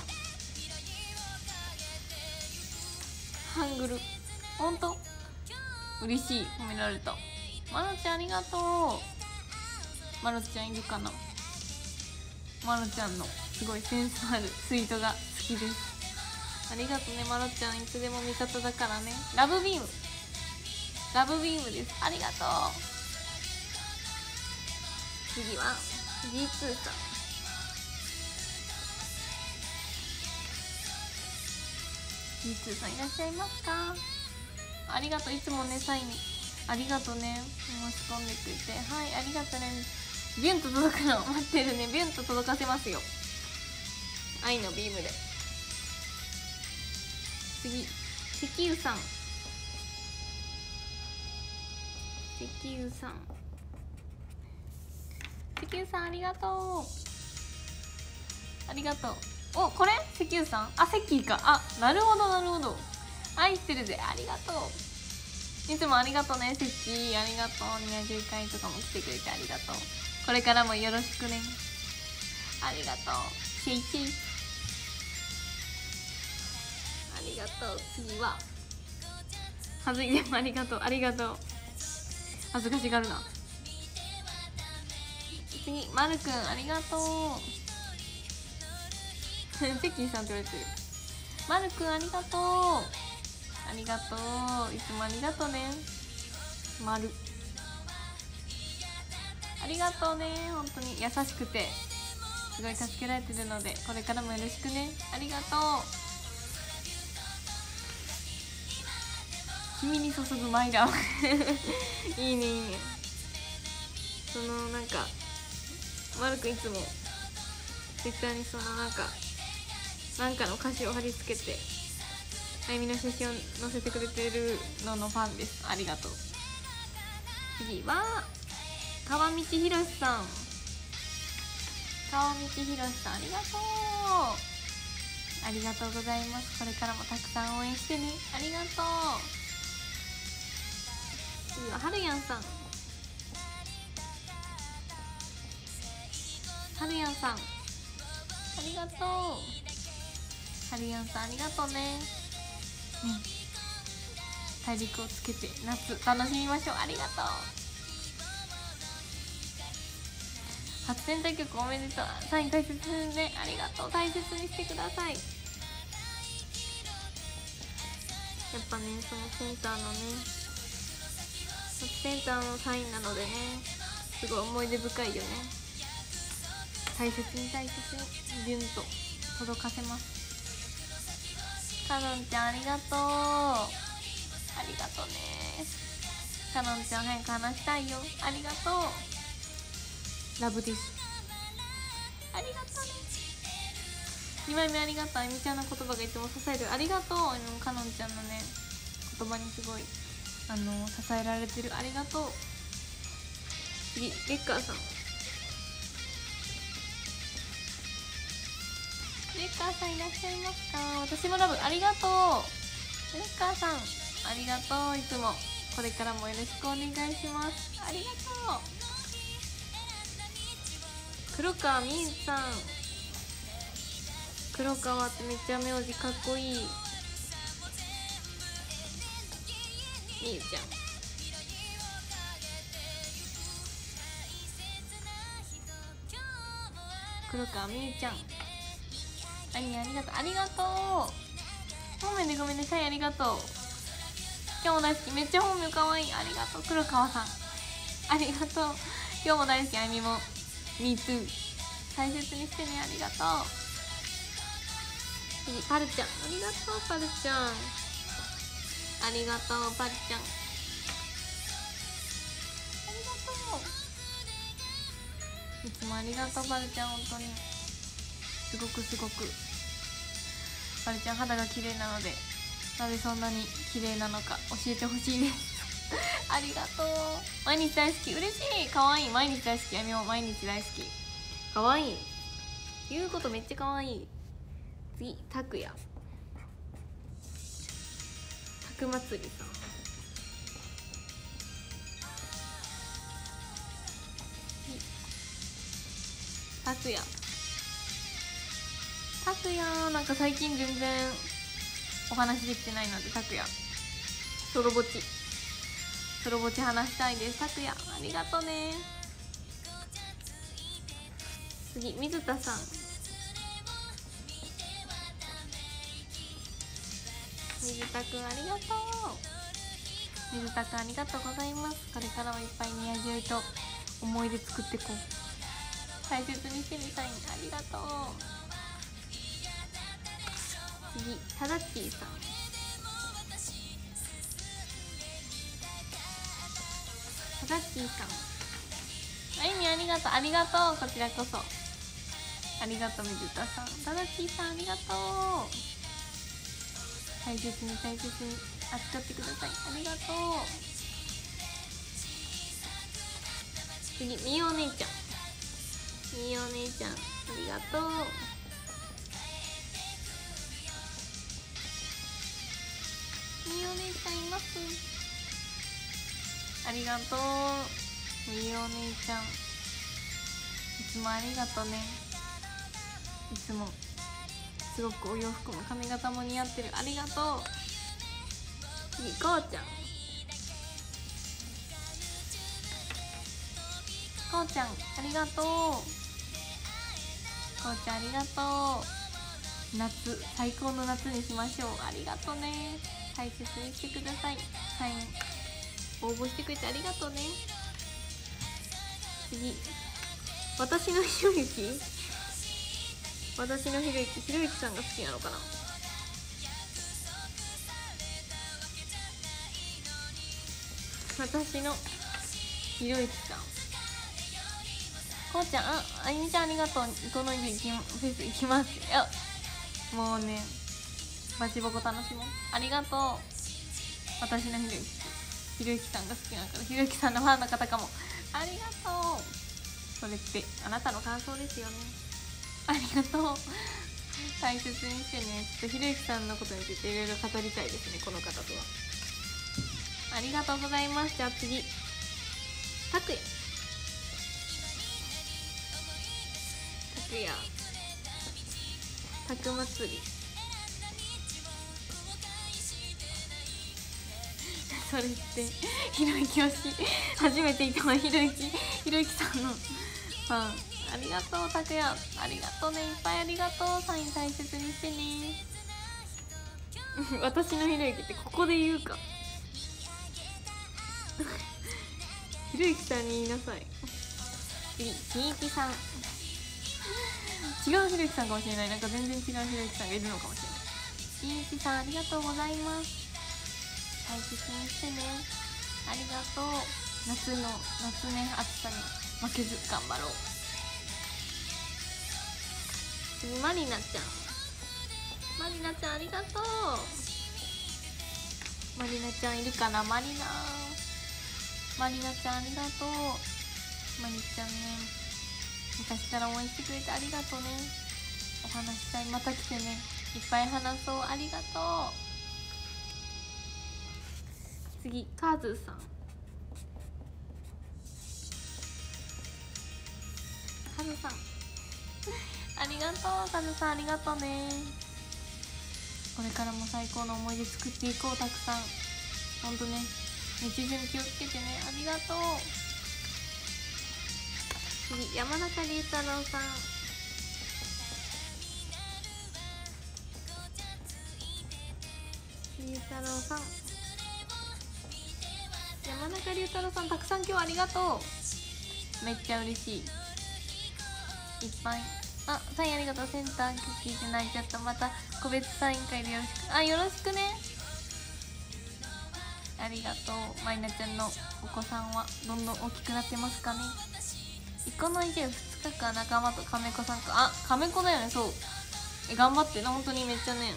ハングルほんと嬉しい、褒められた。マロちゃんありがとう。マロちゃんいるかな。マロちゃんのすごいセンスあるツイートが好きです。ありがとうねマロちゃん、いつでも味方だからね。ラブビーム、ラブビームです。ありがとう。次は G2 さん。G2 さんいらっしゃいますか。ありがとう。いつもねサインありがとうね、申し込んでくれて。はい、ありがとうね。ビュンと届くの待ってるね。ビュンと届かせますよ、愛のビームで。次石油さん。石油さん、石油さんありがとう。ありがとう。お、これ石油さん、あ、セッキーか。あ、なるほどなるほど。愛してるぜ。ありがとう。いつもありがとうねセッキー。ありがとう。210回とかも来てくれてありがとう。これからもよろしくね。ありがとう。シェイシェイ。ありがとう。次ははずいでもありがとう。ありがとう。恥ずかしがるな。次まるくんありがとう。セッキーさんって言われてる。まるくんありがとう。ありがとう。いつもありがとうね。まるありがとうね。本当に優しくてすごい助けられてるので、これからもよろしくね。ありがとう。君に注ぐマイラーいいねいいね。そのなんかまるくんいつも絶対にそのなんかの歌詞を貼り付けてあゆみの写真を載せてくれてるののファンです。ありがとう。次は川道ひろしさん。川道ひろしさんありがとう。ありがとうございます。これからもたくさん応援してね。ありがとう。次ははるやんさん。はるやんさんありがとう。はるやんさんありがとうね。大陸をつけて夏楽しみましょう。ありがとう。初選対局おめでとう。サイン大切ですね。ありがとう。大切にしてください。やっぱね、そのセンターのね、センターのサインなのでね、すごい思い出深いよね。大切に大切にビュンと届かせます。かのんちゃんありがとう。ありがとうね。かのんちゃん早く話したいよ。ありがとう。ラブです。ありがとうね。2枚目ありがとう。あゆみちゃんの言葉がいつも支える。ありがとう。かのんちゃんのね言葉にすごい支えられてる。ありがとう。次レッカーさん。レッカーさんいらっしゃいますか。私もラブ。ありがとう。レッカーさんありがとう。いつもこれからもよろしくお願いします。ありがとう。黒川みゆさん。黒川ってめっちゃ名字かっこいい。みゆちゃん黒川みゆちゃんありがとう。ありがとう。本名でごめんなさい。ありがとう。今日も大好き。めっちゃ本名かわいい。ありがとう。黒川さんありがとう。今日も大好き。あゆみも MeToo 大切にしてね。ありがとう。次パルちゃんありがとう。パルちゃんありがとう。パルちゃんありがとう。いつもありがとう。パルちゃん本当にすごくパルちゃん肌が綺麗なので、なぜそんなに綺麗なのか教えてほしいですありがとう。毎日大好き。嬉しい。かわいい。毎日大好き。あみも毎日大好き。かわいい。言うことめっちゃかわいい。 次たくやたく祭りさん、たくやたくやなんか最近全然お話できてないので、たくやソロぼち話したいです。たくやありがとね。次水田さん、水田くんありがとう。水田くんありがとうございます。これからもいっぱいニアジョイと思い出作ってこう。大切にしてみたい。ありがとう。次タダッチーさん、タダッチーさん、あゆみありがとう。ありがとう、こちらこそありがとう。水田さん、タダッチーさんありがとう。大切に扱ってください。ありがとう。次みお姉ちゃん、みお姉ちゃんありがとう。みお姉ちゃんいます。ありがとう。みお姉ちゃんいつもありがとね。いつもすごくお洋服も髪型も似合ってる。ありがとう。次こうちゃん、こうちゃんありがとう。こうちゃんありがとう。夏最高の夏にしましょう。ありがとうね。大切にしてください。サイン応募してくれてありがとうね。次私のひろゆき、私のひろゆき、ひろゆきさんが好きなのかな。私のひろゆきさん、こうちゃん、あゆみちゃんありがとう。このフェス行きます。いやもうね、バチボコ楽しもう。ありがとう。私のひろゆきさんが好きなのから、ひろゆきさんのファンの方かも。ありがとう。それってあなたの感想ですよね。ありがとう。大切にしてね。ちょっとひろゆきさんのことについていろいろ語りたいですね、この方とは。ありがとうございます。じゃあ次たくや、たくやたく祭りそれってひろゆき推し初めていたわ。ひろゆきさんのファンありがとう。たくやありがとうね。いっぱいありがとう。サイン大切にしてね。私のひろゆきってここで言うか。ひろゆきさんに言いなさい。次しんいちさん、違うひろゆきさんかもしれない。なんか全然違うひろゆきさんがいるのかもしれない。しんいちさんありがとうございます。大切にしてね。ありがとう。夏ね、暑さに負けず頑張ろう。次まりなちゃん、まりなちゃんありがとう。まりなちゃんいるかな。まりなちゃんありがとう。まりちゃんね、昔から応援してくれてありがとうね。お話したい。また来てね。いっぱい話そう。ありがとう。次カズさん、カズさんありがとう。カズさんありがとうね。これからも最高の思い出作っていこう。たくさんほんとね、熱中症に気をつけてね。ありがとう。次山中龍太郎さん、龍太郎さん、山中龍太郎さん、たくさん今日ありがとう。めっちゃ嬉しい。いっぱいサインありがとう。センター聞いて泣いちゃった。また個別サイン会でよろしく。よろしくね。ありがとう。まいなちゃんのお子さんはどんどん大きくなってますかね。一個の家2日間仲間と亀子さんか。亀子だよね。そう頑張ってな。本当にめっちゃね、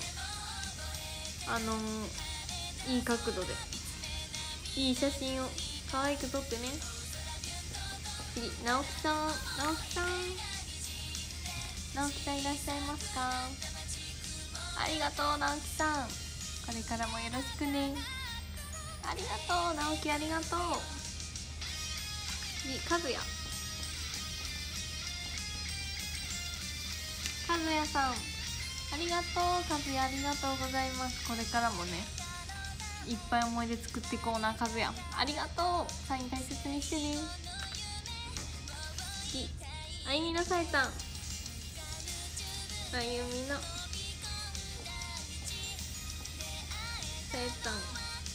いい角度でいい写真を可愛く撮ってね。次直樹さんいらっしゃいますか。 ありがとう直樹さん、これからもよろしくね。ありがとう直樹、ありがとう。次かずや、かずやさんありがとう。かずやありがとうございます。これからもねいっぱい思い出作っていこうな。かずやありがとう。サイン大切にしてね。次あゆみのさえたん、あゆみのさえたん、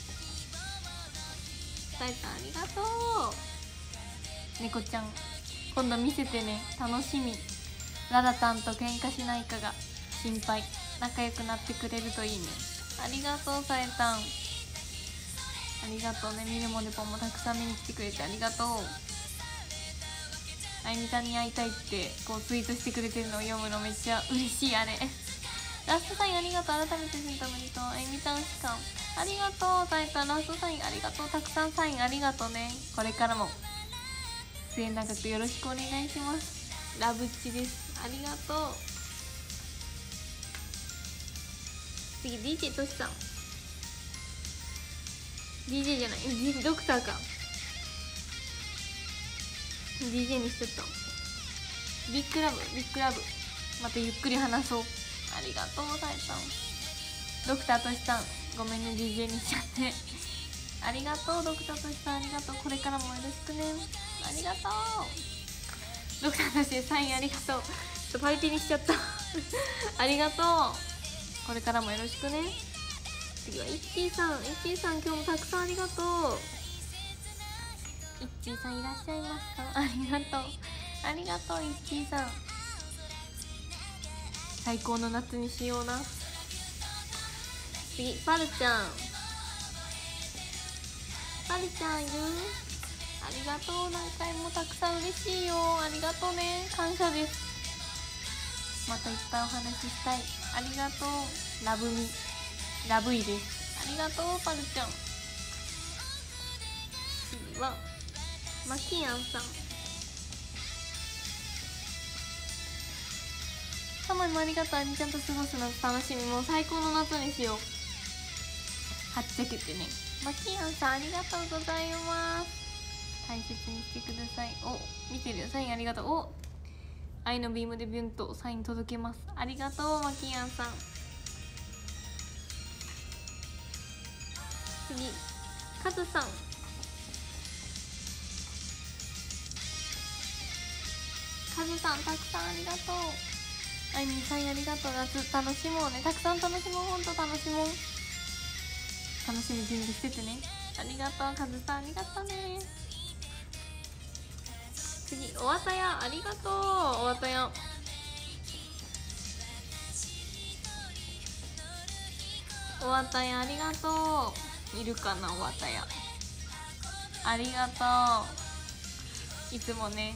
さえたんありがとう。猫ちゃん今度見せてね、楽しみ。ララタンと喧嘩しないかが心配。仲良くなってくれるといいね。ありがとうさえたん、ありがとうね。みるもでぽんもたくさん見に来てくれてありがとう。あゆみたんに会いたいってこうツイートしてくれてるのを読むのめっちゃ嬉しい。あれラストサインありがとう。改めてセンターおめでとう。あゆみたんしかありがとう。さえたんラストサインありがとう。たくさんサインありがとうね。これからも末永くよろしくお願いします。ラブッチです。ありがとう。次 DJ としさん、 DJ じゃない、ドクターか。 DJ にしちゃった。ビッグラブ、ビッグラブ、またゆっくり話そう。ありがとうさえさん。ドクターとしさんごめんね DJ にしちゃってありがとう。ドクターとしさんありがとう。これからもよろしくね。ありがとう。ドクターとしてサインありがとう。ちょっとパリピにしちゃったありがとう。これからもよろしくね。次はイッチーさん、イッチーさん今日もたくさんありがとう。イッチーさんいらっしゃいますか。ありがとう、ありがとうイッチーさん。最高の夏にしような。次パルちゃん、パルちゃんいる。ありがとう。何回もたくさん嬉しいよ。ありがとうね、感謝です。またいっぱいお話ししたい。ありがとう。ラブミラブイです。ありがとうパルちゃん。次はマキアンさん、たまにもありがとう。あみちゃんと過ごすの楽しみ。もう最高の夏にしよう。はっちゃけてね。マキアンさんありがとうございます。大切にしてください。お、見てるよ。サインありがとう。お、愛のビームでビュンとサイン届けます。ありがとうマキアンさん。次カズさん、カズさんたくさんありがとう。あいみサインありがとう。夏楽しもうね。たくさん楽しもう。ほんと楽しもう。楽しみ準備しててね。ありがとうカズさん、ありがとうね。次おわたや、ありがとう。おわたや、おわたやありがとう。いるかなおわたや、ありがとう。いつもね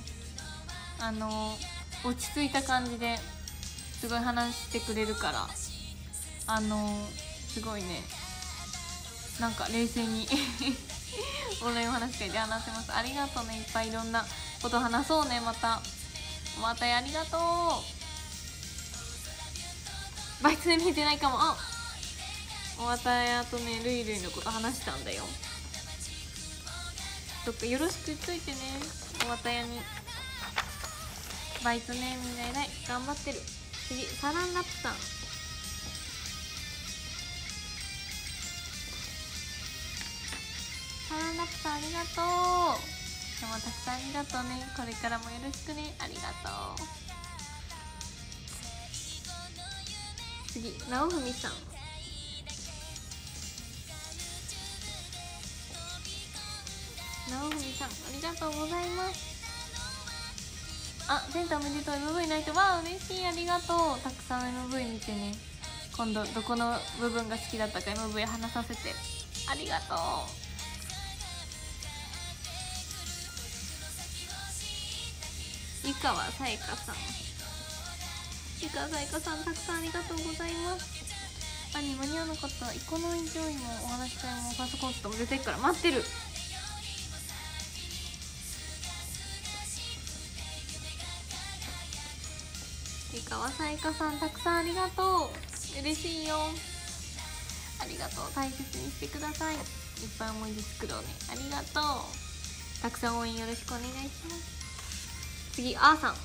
落ち着いた感じですごい話してくれるから、すごいね、なんか冷静にオンラインお話し会で話せます。ありがとうね。いっぱいいろんなこと話そうね。またありがとう。バイトで見えてないかも。あ、おわたやとねルイルイのこと話したんだよ。どっかよろしく言っといてね、おわたやに。バイトね、みんな偉い、頑張ってる。次サランラップさん、サランラップさんありがとう。今日もたくさんありがとうね。これからもよろしくね。ありがとう。次直文さん、直文さんありがとうございます。あ、センターおめでとう。MV ないとわあ嬉しい。ありがとう。たくさん MV 見てね。今度どこの部分が好きだったか MV 話させて。ありがとう。湯川さやかさん、湯川さやかさんたくさんありがとうございます。間に合わなかった。イコノイジョイもお話し会もファーストコンサートも出てるから待ってる。湯川さやかさんたくさんありがとう。 嬉しいよ。ありがとう。大切にしてください。いっぱい思い出作ろうね。ありがとう。たくさん応援よろしくお願いします。次、あーさん。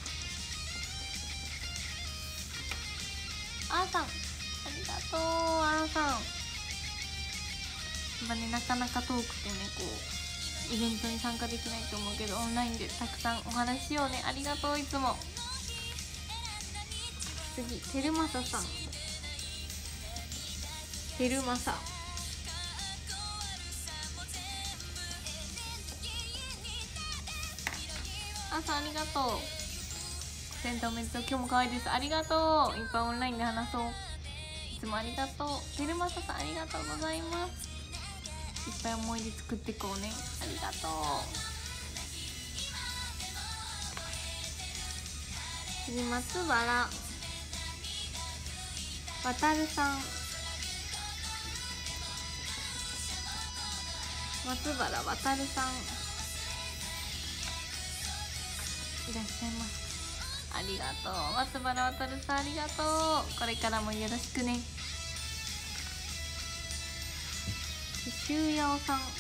あーさん、ありがとう。あーさん、やっぱね、なかなか遠くてね、こうイベントに参加できないと思うけど、オンラインでたくさんお話ししようね。ありがとう。いつも。次、てるまささん。てるまさ、あさん、ありがとう。センターおめでとう。今日も可愛いです。ありがとう。いっぱいオンラインで話そう。いつもありがとう。てるまささん、ありがとうございます。いっぱい思い出作っていこうね。ありがとう。次、松原わたるさん。松原わたるさん、いらっしゃいます。ありがとう。松原わたるさん、ありがとう。これからもよろしくね。しゅうやおさん、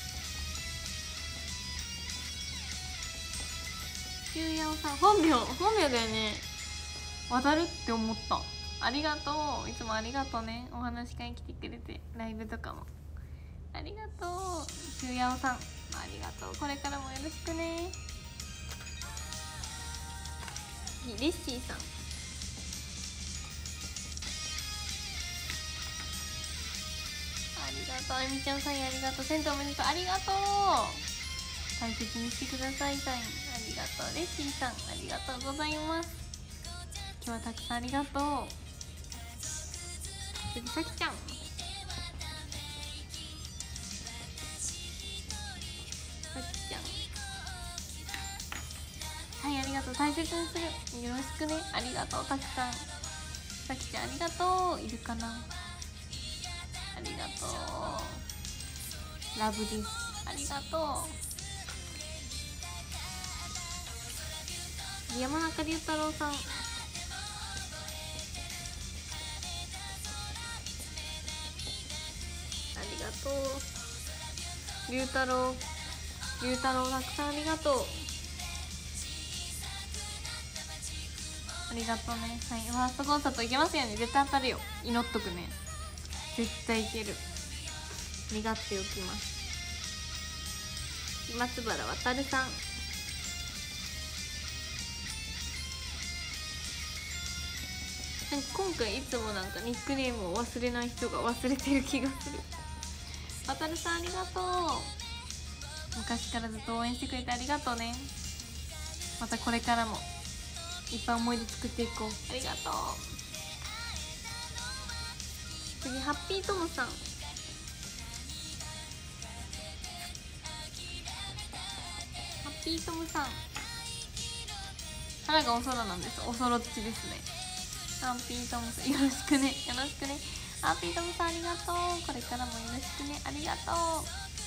しゅうやおさん、本名だよね。渡るって思った。ありがとう。いつもありがとうね。お話し会に来てくれて、ライブとかもありがとう。しゅうやおさん、ありがとう。これからもよろしくね。レッシーさん、ありがとう。あみちゃんさん、ありがとう。セントおめでとう。ありがとう。大切にしてください。サインありがとう。レッシーさん、ありがとうございます。今日はたくさんありがとう。次、さきちゃん、さきちゃん、はい、ありがとう。大切にする。よろしくね。ありがとう。たくさん。さきちゃん、ありがとう。いるかな。ありがとう。ラブです。ありがとう。山中龍太郎さん、ありがとう。龍太郎たくさんありがとう。ありがとうね。はい、ファーストコンサート行けますよね。絶対当たるよ。祈っとくね。絶対行ける。願っておきます。松原わたるさん、今回いつもなんかニックネームを忘れない人が忘れてる気がする。わたるさん、ありがとう。昔からずっと応援してくれてありがとうね。またこれからもいっぱい思い出作っていこう。ありがとう。次、ハッピートムさん、ハッピートムさん、腹がお空なんです。おそろっちですね。ハッピートムさん、よろしくね。よろしくね。ハッピートムさん、ありがとう。これからもよろしくね。ありがとう。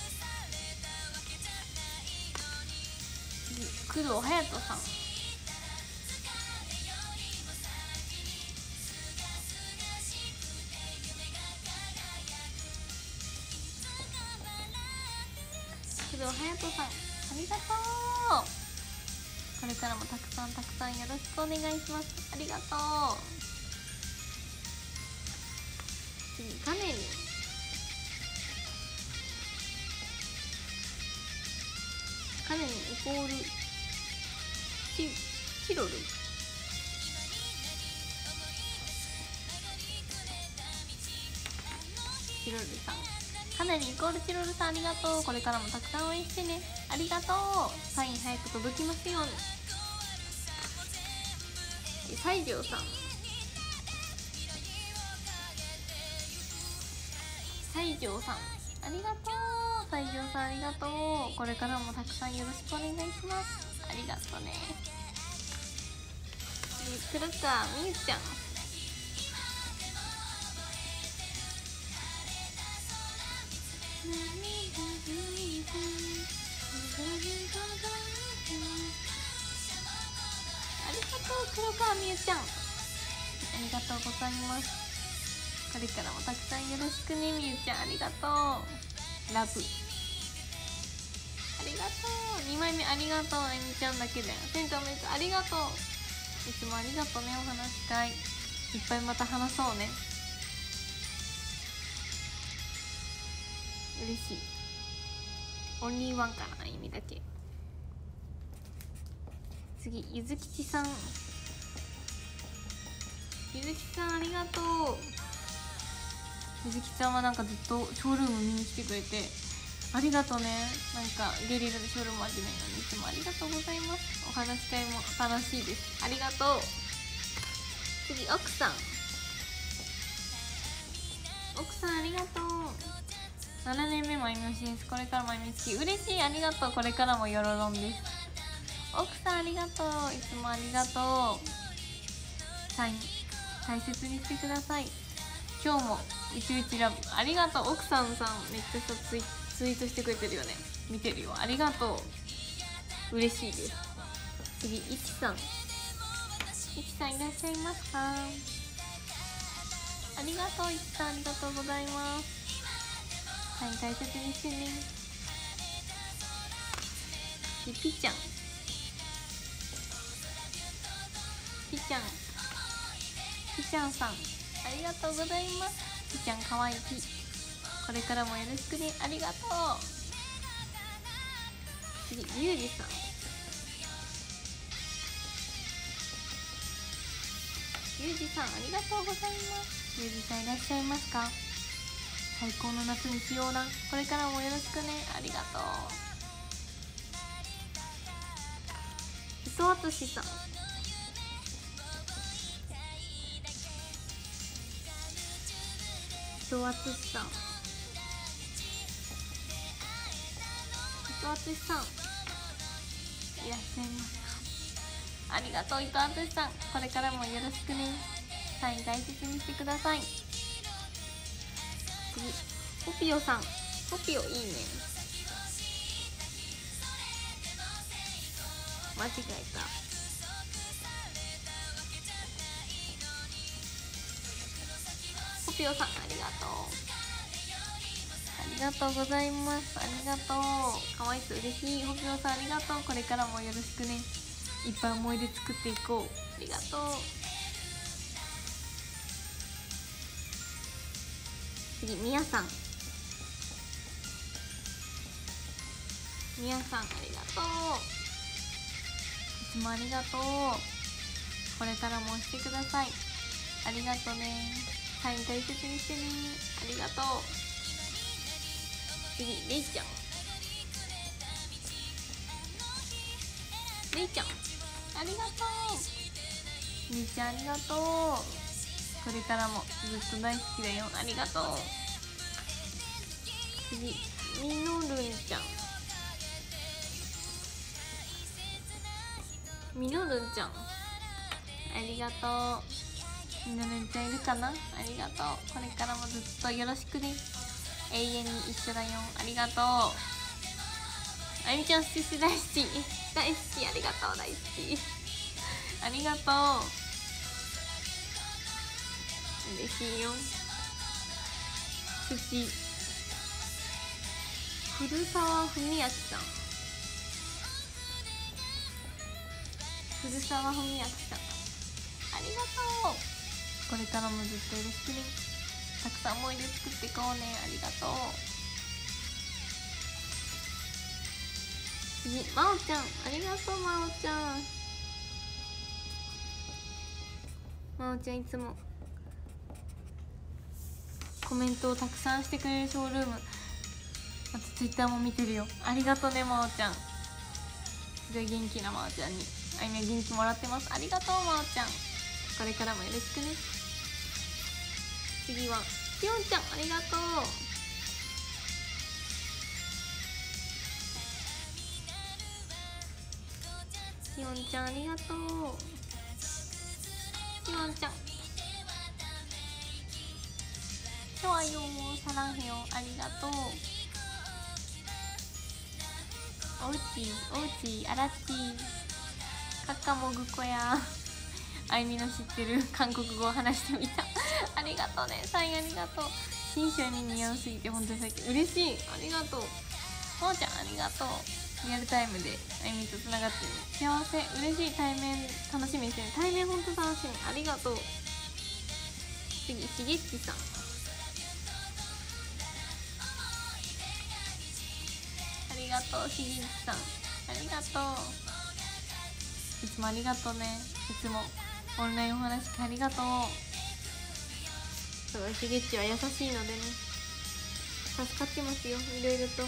次、工藤隼人さん、工藤隼人さん、ありがとう。これからもたくさんよろしくお願いします。ありがとう。次、カネリン、カネリンイコールチロル、チロルさん、カネリンイコールチロルさん、ありがとう。これからもたくさん応援してね。ありがとう。サイン早く届きますように。西条さん、西条さん、ありがとう。西条さん、ありがとう。これからもたくさんよろしくお願いします。ありがとうね。黒川みゆちゃん、ありがとう。黒川みゆちゃん、ありがとうございます。 これからもたくさんよろしくね。みゆちゃんありがとう。ラブありがとう。2枚目ありがとう。あゆみちゃんだけだよ。センターメイクありがとう。いつもありがとうね。お話し会いっぱいまた話そうね。嬉しい。オンリーワンかな、あゆみだけ。次、ゆずきちさん。ゆずきさんありがとう。ゆずきさんはなんかずっとショールーム見に来てくれてありがとうね。なんかゲリラでショールーム始めるのにいつもありがとうございます。お話し会も楽しいです。ありがとう。次、奥さん。奥さんありがとう。7年目もあゆみ推しです。これからもあゆみ好き。嬉しい。ありがとう。これからもよろろんです。奥さんありがとう。いつもありがとう。サイン大切にしてください。今日もうちうちラブありがとう。奥さんめっちゃさツイートしてくれてるよね。見てるよ。ありがとう。嬉しいです。次、いちさん。いちさんいらっしゃいますか？ありがとう。いちさんありがとうございます。はい、大切にしてね。で、ぴちゃん。ぴちゃん。ぴちゃんさん。ありがとうございます。ぴちゃんかわいいぴ。これからもよろしくね。ありがとう。次、ゆうじさん。ゆうじさんありがとうございます。ゆうじさんいらっしゃいますか？最高の夏にしような。これからもよろしくね。ありがとう。磯あつしさん。磯あつしさん。糸淳さんいらっしゃいますか？ありがとう。糸淳さんこれからもよろしくね。サイン大切にしてください。次、ポピオさん。ポピオいいね。間違えた。ポピオさんありがとう。ありがとうございます。ありがとう。可愛いと嬉しい。ポピオさんありがとう。これからもよろしくね。いっぱい思い出作っていこう。ありがとう。次、みやさん。みやさんありがとう。いつもありがとう。これからも押してください。ありがとうね。サイン大切にしてね。ありがとう。次、れいちゃん。れいちゃんありがとう。れいちゃんありがとう。これからもずっと大好きだよ。ありがとう。次、みのるんちゃん。みのるんちゃんありがとう。みのるんちゃんいるかな。ありがとう。これからもずっとよろしくね。永遠に一緒だよ。ありがとう。あゆみちゃんすし大好き大好き。ありがとう。大好きありがとう。嬉しいよ。すし古澤文明さん。古澤文明さんありがとう。これからもずっとよろしくね。たくさん思い出作っていこうね。ありがとう。次、まおちゃんありがとう。まおちゃんまおちゃんいつもコメントをたくさんしてくれるショールーム、あとツイッターも見てるよ。ありがとうねまおちゃん。すごい元気なまおちゃんにあゆみは元気もらってます。ありがとうまおちゃん。これからもよろしくね。次はきよんちゃんありがとう。きよんちゃんありがとう。きよんちゃん좋아요 사랑해요ありがとう。おうちあらちかっかもぐこやあゆみの知ってる韓国語を話してみたありがとうね。サインありがとう。新種に似合うすぎて本当に最近嬉しい。ありがとう。もーちゃんありがとう。リアルタイムであゆみとつながってる。幸せ、嬉しい。対面楽しみにしてる。対面ほんと楽しみ。ありがとう。次、しげっちさん。ありがとう、しげっちさん。ありがとう。いつもありがとうね。いつもオンラインお話ありがとう。すごい、しげっちは優しいのでね、助かってますよ、いろいろと。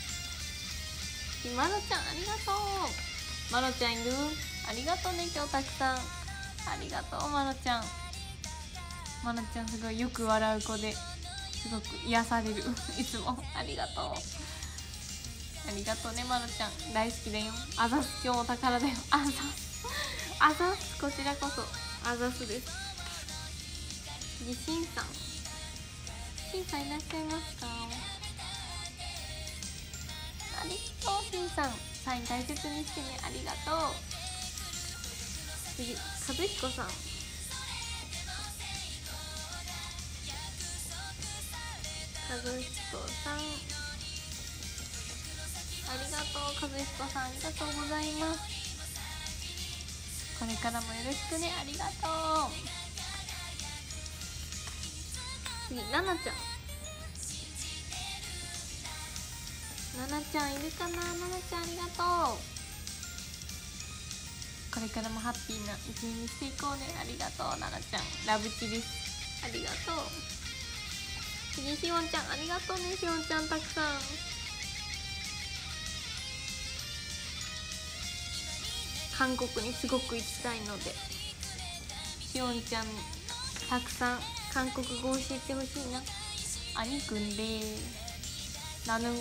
まろちゃんありがとう。まろちゃんいる？ありがとうね、今日たくさん。ありがとう、まろちゃん。まろちゃんすごいよく笑う子で、すごく癒されるいつもありがとう。ありがとうね、まろちゃん。大好きだよ。あざす、今日お宝だよ。あざすあざす、こちらこそあざすです。次、しんさん。しんさんいらっしゃいますか？ありがとう、しんさん。サイン大切にしてね。ありがとう。次、和彦さん。和彦さん、ありがとう。和彦さん、ありがとうございます。これからもよろしくね。ありがとう。次、ななちゃん。ななちゃんいるかな。ななちゃんありがとう。これからもハッピーな一年にしていこうね。ありがとう、ななちゃん。ラブチです。ありがとう。次、しおんちゃんありがとうね。しおんちゃんたくさん。韓国にすごく行きたいので、しおんちゃんたくさん韓国語教えてほしいな。あにくんでなぬ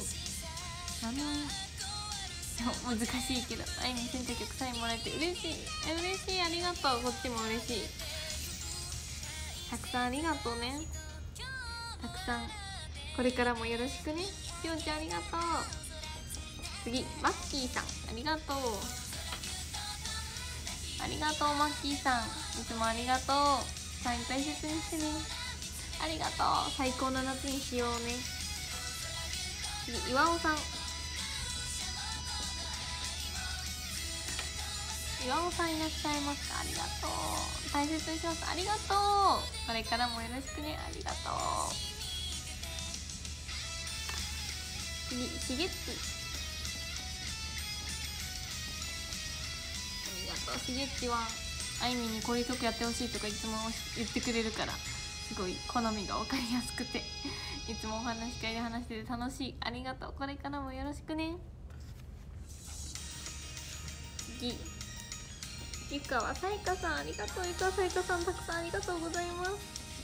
難しいけど、あいみ選択曲サインもらえて嬉しい。嬉しい、ありがとう。こっちも嬉しい。たくさんありがとうね。たくさんこれからもよろしくね。しおんちゃんありがとう。次、マッキーさんありがとう。ありがとう、マッキーさん。いつもありがとう。サイン大切にしてね。ありがとう。最高の夏にしようね。次、岩尾さん。岩尾さんいらっしゃいますか？ありがとう。大切にします。ありがとう。これからもよろしくね。ありがとう。次、しげっち。ありがとう。しげっちはあいみにこういう曲やってほしいとかいつも言ってくれるから、すごい好みが分かりやすくていつもお話し会で話してて楽しい。ありがとう。これからもよろしくね。次、ゆかわさいかさんありがとう。ゆかわさいかさんたくさんありがとうございます。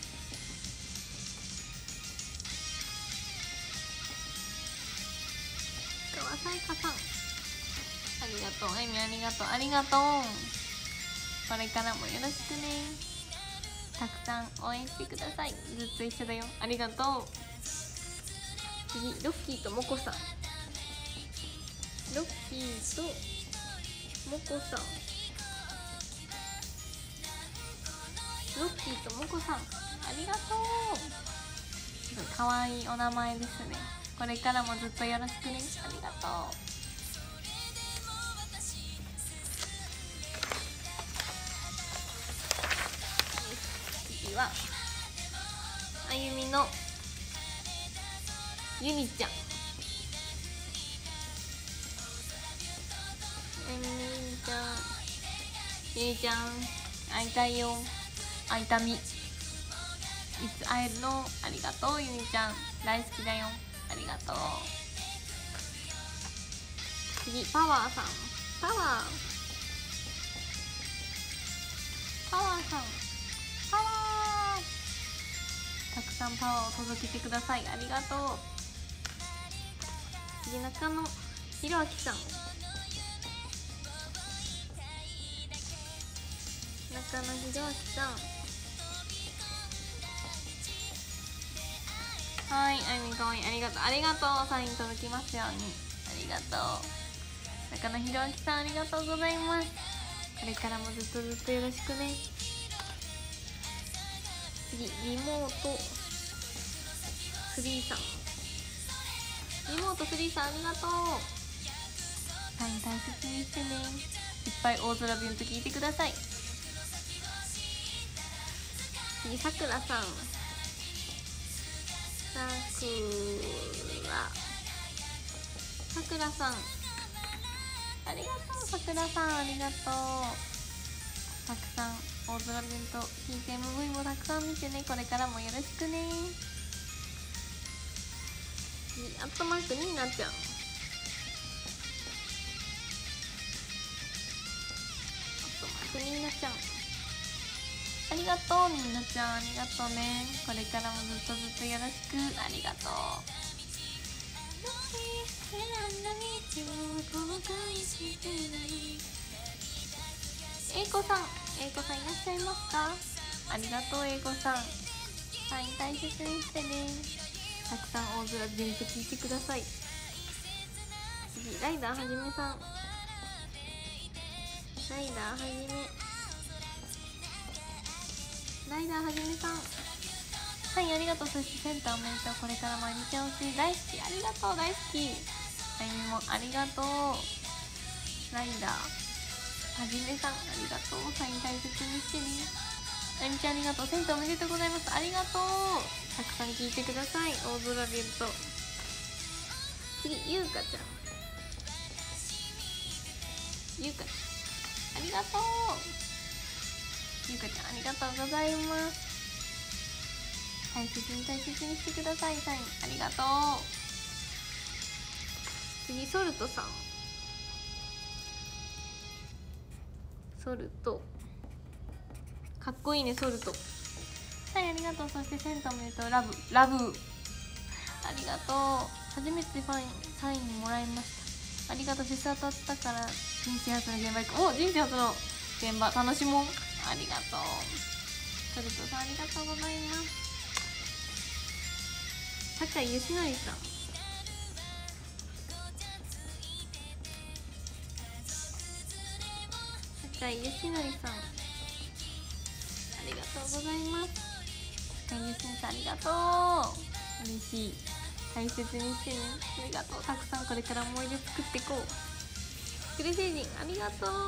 ゆかわさいかさんありがとう。あいみありがとう。ありがとう。これからもよろしくね。たくさん応援してください。ずっと一緒だよ。ありがとう。次、ロッキーとモコさん。ロッキーとモコさん。ロッキーとモコさんありがとう。かわいいお名前ですね。これからもずっとよろしくね。ありがとう。次はあゆみのゆにちゃん。ゆにちゃん、ゆにちゃん会いたいよ。会いたみ。いつ会えるの？ありがとう。ゆにちゃん大好きだよ。ありがとう。次、パワーさん。パワーさん、パワー。たくさんパワーを届けてください。ありがとう。次、中野ひろあきさん。中野ひろあきさん。はい、あゆみかわいい。ありがとう。ありがとう。サイン届きますように。ありがとう。中野ひろあきさんありがとうございます。これからもずっとよろしくね。 次リモート3さん、リモート3さんありがとう。サイン大切にしてね。いっぱい大空ビュンと聞いてください。次さくらさん、さくらさんありがとう。さくらさんありがとう。たくさん大空ビュンと聞いて MV もたくさん見てね。これからもよろしくね。次アットマークになっちゃう。になちゃんありがとう。になちゃんありがとうね。これからもずっとずっとよろしく。ありがとう。えいこさん、えいこさんいらっしゃいますか。ありがとう。えいこさんサイン大切にしてね。たくさん大空ビュンと聞いてください。次ライダーはじめさん、ライダーはじめさん、はい、ありがとう。そしてセンターおめでとう。これから毎日おしい大好き。ありがとう。大好き。あゆみもありがとう。ライダーはじめさんありがとう。サイン大切にしてね。あゆみちゃんありがとう。センターおめでとうございます。ありがとう。たくさん聞いてください。大空ビュンと。次ゆうかちゃん、ゆうかちゃんありがとう。ゆうかちゃんありがとうございます。大切にしてください。サインありがとう。次ソルトさん、ソルトかっこいいね。ソルトはい、ありがとう。そしてセンターおめでとう。ラブありがとう。初めてサインもらいました。ありがとう。フェス当たったから人生初の現場行く。お、人生初の現場楽しもう。ありがとう。ソルトさんありがとうございます。酒井よしのりさん、酒井よしのりさんありがとうございます。酒井よしのりさんありがとう。嬉しい。大切にしてね。ありがとう。たくさんこれから思い出作っていこう。クレセイジンありがとう。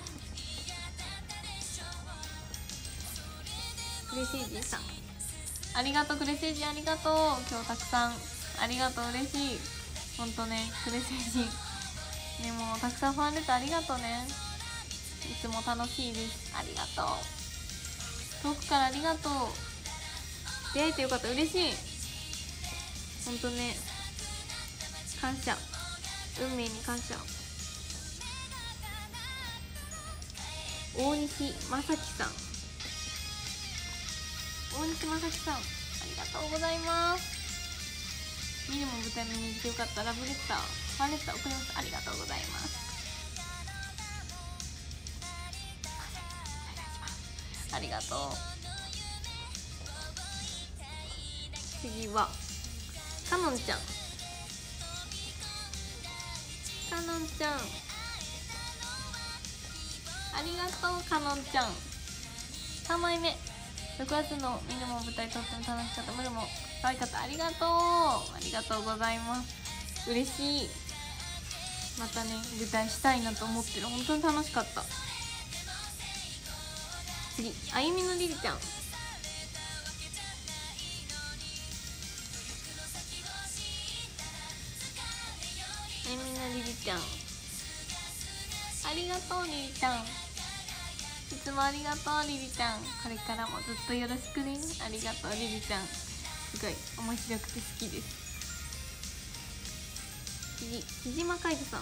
クレセイジンさんありがとう。クレセイジンありがとう。今日たくさんありがとう。嬉しい。ほんとね、クレセイジンね、もうたくさんファンレターありがとうね。いつも楽しいです。ありがとう。遠くからありがとう。出会えてよかった。嬉しい。ほんとね、感謝。運命に感謝。大西正樹さん、大西正樹さんありがとうございます。見るも舞台見に行ってよかった。ラブレターファンレター送ります。ありがとうございます。ありがとう。次はかのんちゃん、かのんちゃんありがとう。かのんちゃん3枚目、6月の見るも舞台とっても楽しかった。見るも可愛かった。ありがとう。ありがとうございます。嬉しい。またね、舞台したいなと思ってる。本当に楽しかった。次、あゆみのりりちゃん、あゆみのりりちゃんありがとう。りりちゃんいつもありがとう。りりちゃんこれからもずっとよろしくね。ありがとう。りりちゃんすごい面白くて好きです。次、木島海斗さん、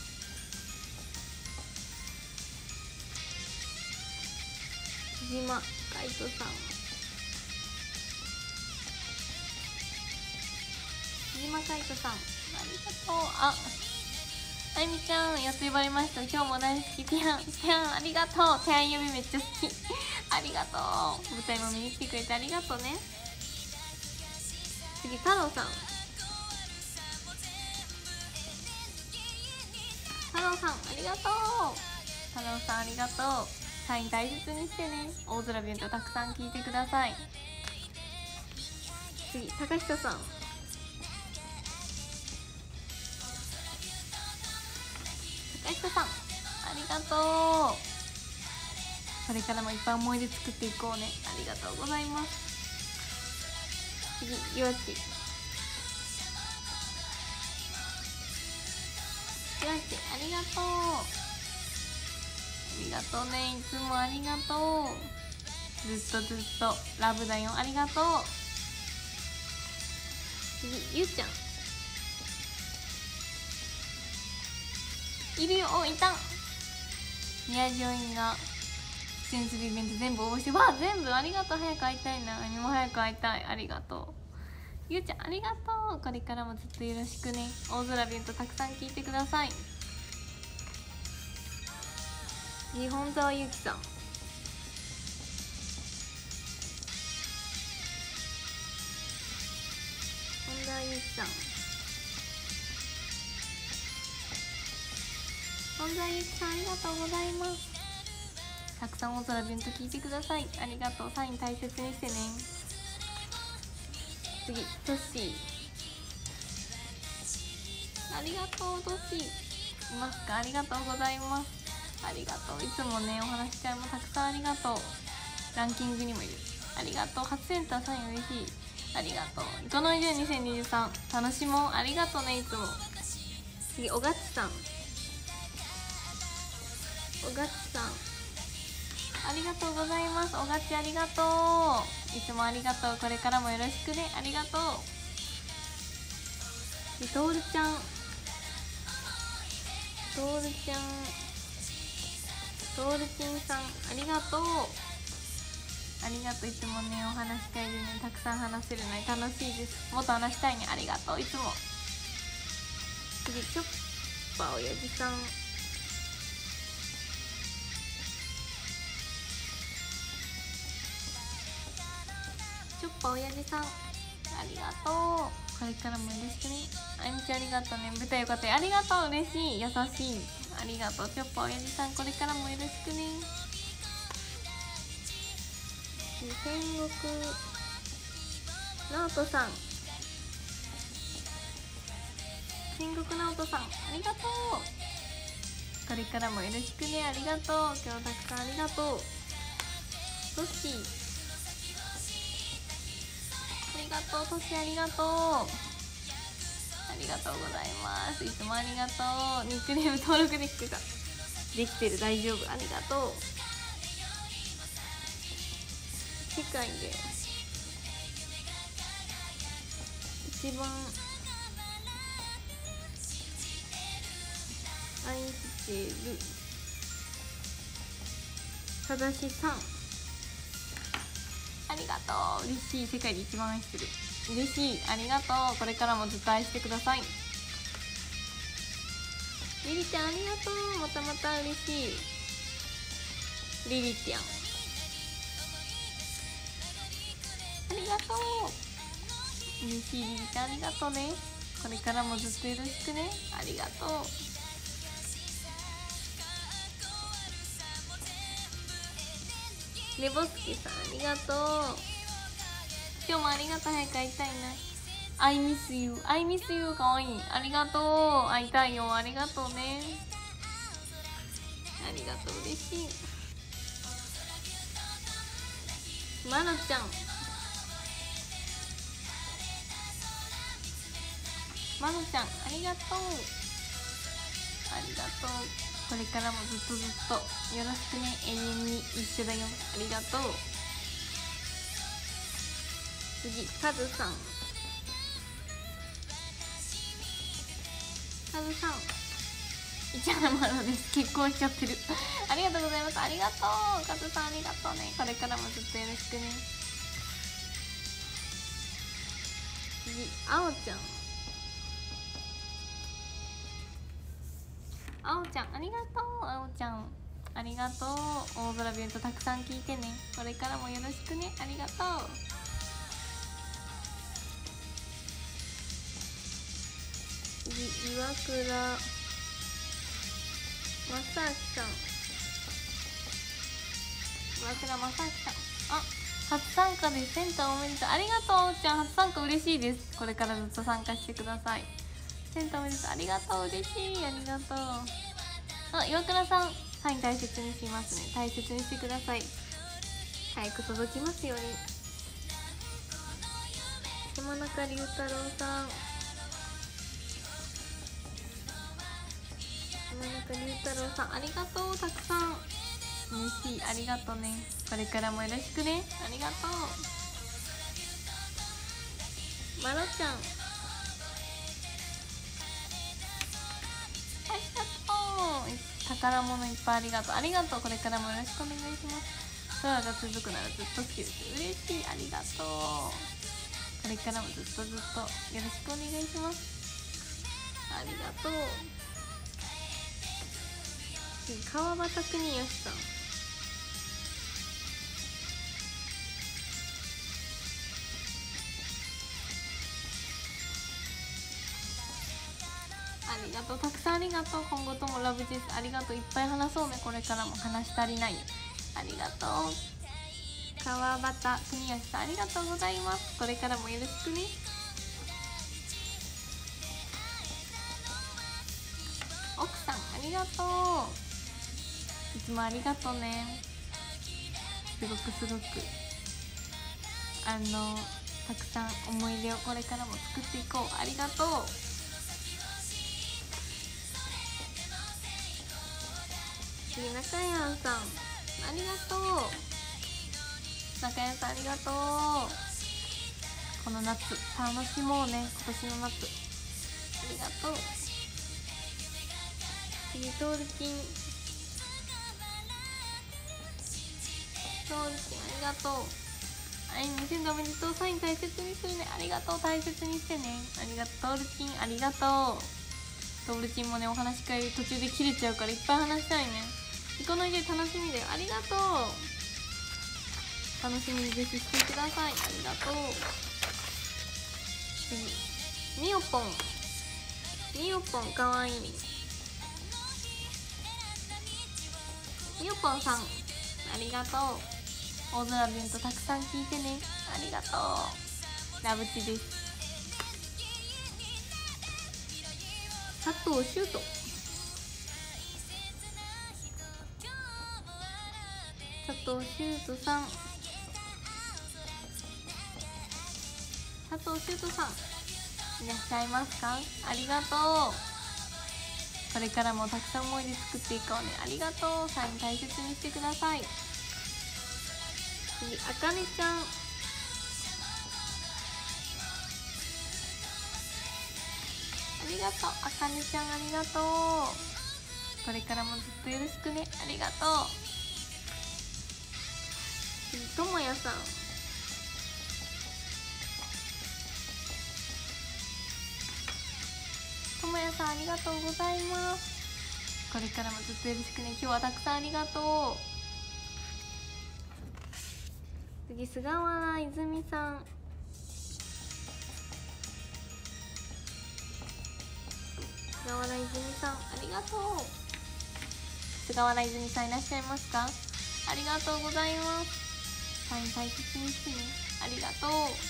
木島海斗さん、木島海斗さんありがとう。あゆみちゃんやっと呼ばれました。今日も大好き。ティアンありがとう。ティアン呼びめっちゃ好きありがとう。舞台も見に来てくれてありがとうね。次、太郎さん、太郎さんありがとう。太郎さんありがとう。サイン大切にしてね。大空ビュンとたくさん聞いてください。 次坂下さん、坂下さんありがとう。これからもいっぱい思い出作っていこうね。ありがとうございます。次ゆわち、ゆわちありがとう。ありがとうね、いつもありがとう。ずっとラブだよ、ありがとう。次ゆうちゃん、いるよ、おいた。宮城院が出演するイベント全部応募して、わあ全部ありがとう。早く会いたいな、にも早く会いたい。ありがとうゆうちゃん、ありがとう。これからもずっとよろしくね。大空ビュンとたくさん聞いてください。日本沢ゆきさん、本田ゆきさん、本田ゆきさんありがとうございます。たくさん大空ビュンと聞いてください。ありがとう。サイン大切にしてね。次トッシー、ありがとう。トッシーいますか？ありがとうございます。ありがとう。いつもねお話し会もたくさんありがとう。ランキングにもいる。ありがとう。初センターサイン嬉しい。ありがとう。糸の湯2023楽しもう。ありがとうね、いつも。次おがちさん、おがちさんありがとうございます。おがちありがとう。いつもありがとう。これからもよろしくね。ありがとう。とおるちゃん、とおるちゃん、とおるちんさんありがとう。ありがとう。いつもねお話し会でねたくさん話せるのに楽しいです。もっと話したいね。ありがとう。いつも。次チョッパーおやじさん、チョッパーおやじさんありがとう。これからもよろしくね。あゆみちゃんありがとうね。舞台よかったよ。ありがとう。嬉しい。優しい。ありがとう。チョッパーおやじさんこれからもよろしくね。戦国直人さん、戦国直人さんありがとう。これからもよろしくね。ありがとう。今日たくさんありがとう。トッシーありがとう。トッシーありがとう。ありがとうございます。いつもありがとう。ニックネーム登録できてた。できてる、大丈夫。ありがとう。世界で一番愛してるただしさんありがとう。嬉しい。世界で一番愛してる。嬉しい。ありがとう。これからもずっと愛してください。リリちゃんありがとう。またまた嬉しい。リリちゃんありがとう。嬉しい。リリちゃんありがとうね。これからもずっとよろしくね。ありがとう。ねぼすけさんありがとう。今日もありがとう。早く会いたいな。I miss you I miss you かわいい。ありがとう。会いたいよ。ありがとうね。ありがとう。嬉しい。まなちゃんまなちゃんありがとう。ありがとう。これからもずっとよろしくね。永遠に一緒だよ。ありがとう。次カズさん、カズさん市原マロです。結婚しちゃってるありがとうございます。ありがとう。カズさんありがとうね。これからもずっとよろしくね。次あおちゃん、あおちゃんありがとう。あおちゃんありがとう。大空ビュンとたくさん聞いてね。これからもよろしくね。ありがとう。次岩倉正明さん、岩倉正明さんあ初参加でセンターおめでとう。ありがとう。おうちゃん初参加嬉しいです。これからずっと参加してください。センターおめでとう。ありがとう。嬉しい。ありがとう。あ、岩倉さんサイン大切にしますね。大切にしてください。早く届きますように。山中龍太郎さん、山中龍太郎さん、ありがとう。たくさん嬉しい。ありがとうね。これからもよろしくね。ありがとう。まろちゃん、ありがとう。宝物いっぱいありがとう。ありがとう。これからもよろしくお願いします。空が続くならずっと好きです。嬉しい。ありがとう。これからもずっとよろしくお願いします。ありがとう。川端邦義さん、ありがとう。たくさんありがとう。今後ともラブジェスありがとう。いっぱい話そうね。これからも話し足りないよ。ありがとう。川端邦義さん、ありがとうございます。これからもよろしくね。奥さん、ありがとう。いつもありがとうね。すごくたくさん思い出をこれからも作っていこう。ありがとう。中山さん、ありがとう。中山さん、ありがとう。この夏楽しもうね。今年の夏ありがとう。次、トールキン、ありがとう。あいみ、センターおめでとう。サイン大切にするね。ありがとう。大切にしてね。ありがとう。トールキン、ありがとう。トールキンもね、お話し会途中で切れちゃうからいっぱい話したいね。この家楽しみだよ。ありがとう。楽しみにぜひしてください。ありがとう。次、みおぽん、みおぽん、かわいい。みおぽんさん、ありがとう。大空ビュンとたくさん聞いてね。ありがとう。ラブチです。佐藤修斗、佐藤修斗さん、佐藤修斗さん、いらっしゃいますか？ありがとう。これからもたくさん思い出作っていこうね。ありがとう。サイン大切にしてください。次、あかねちゃん、ありがとう。あかねちゃん、ありがとう。これからもずっとよろしくね。ありがとう。次、ともやさん、ともやさん、ありがとうございます。これからもずっとよろしくね。今日はたくさんありがとう。次、菅原泉さん、菅原泉さん、ありがとう。菅原泉さん、いらっしゃいますか？ありがとうございます。サイン大切にしてね。ありがとう。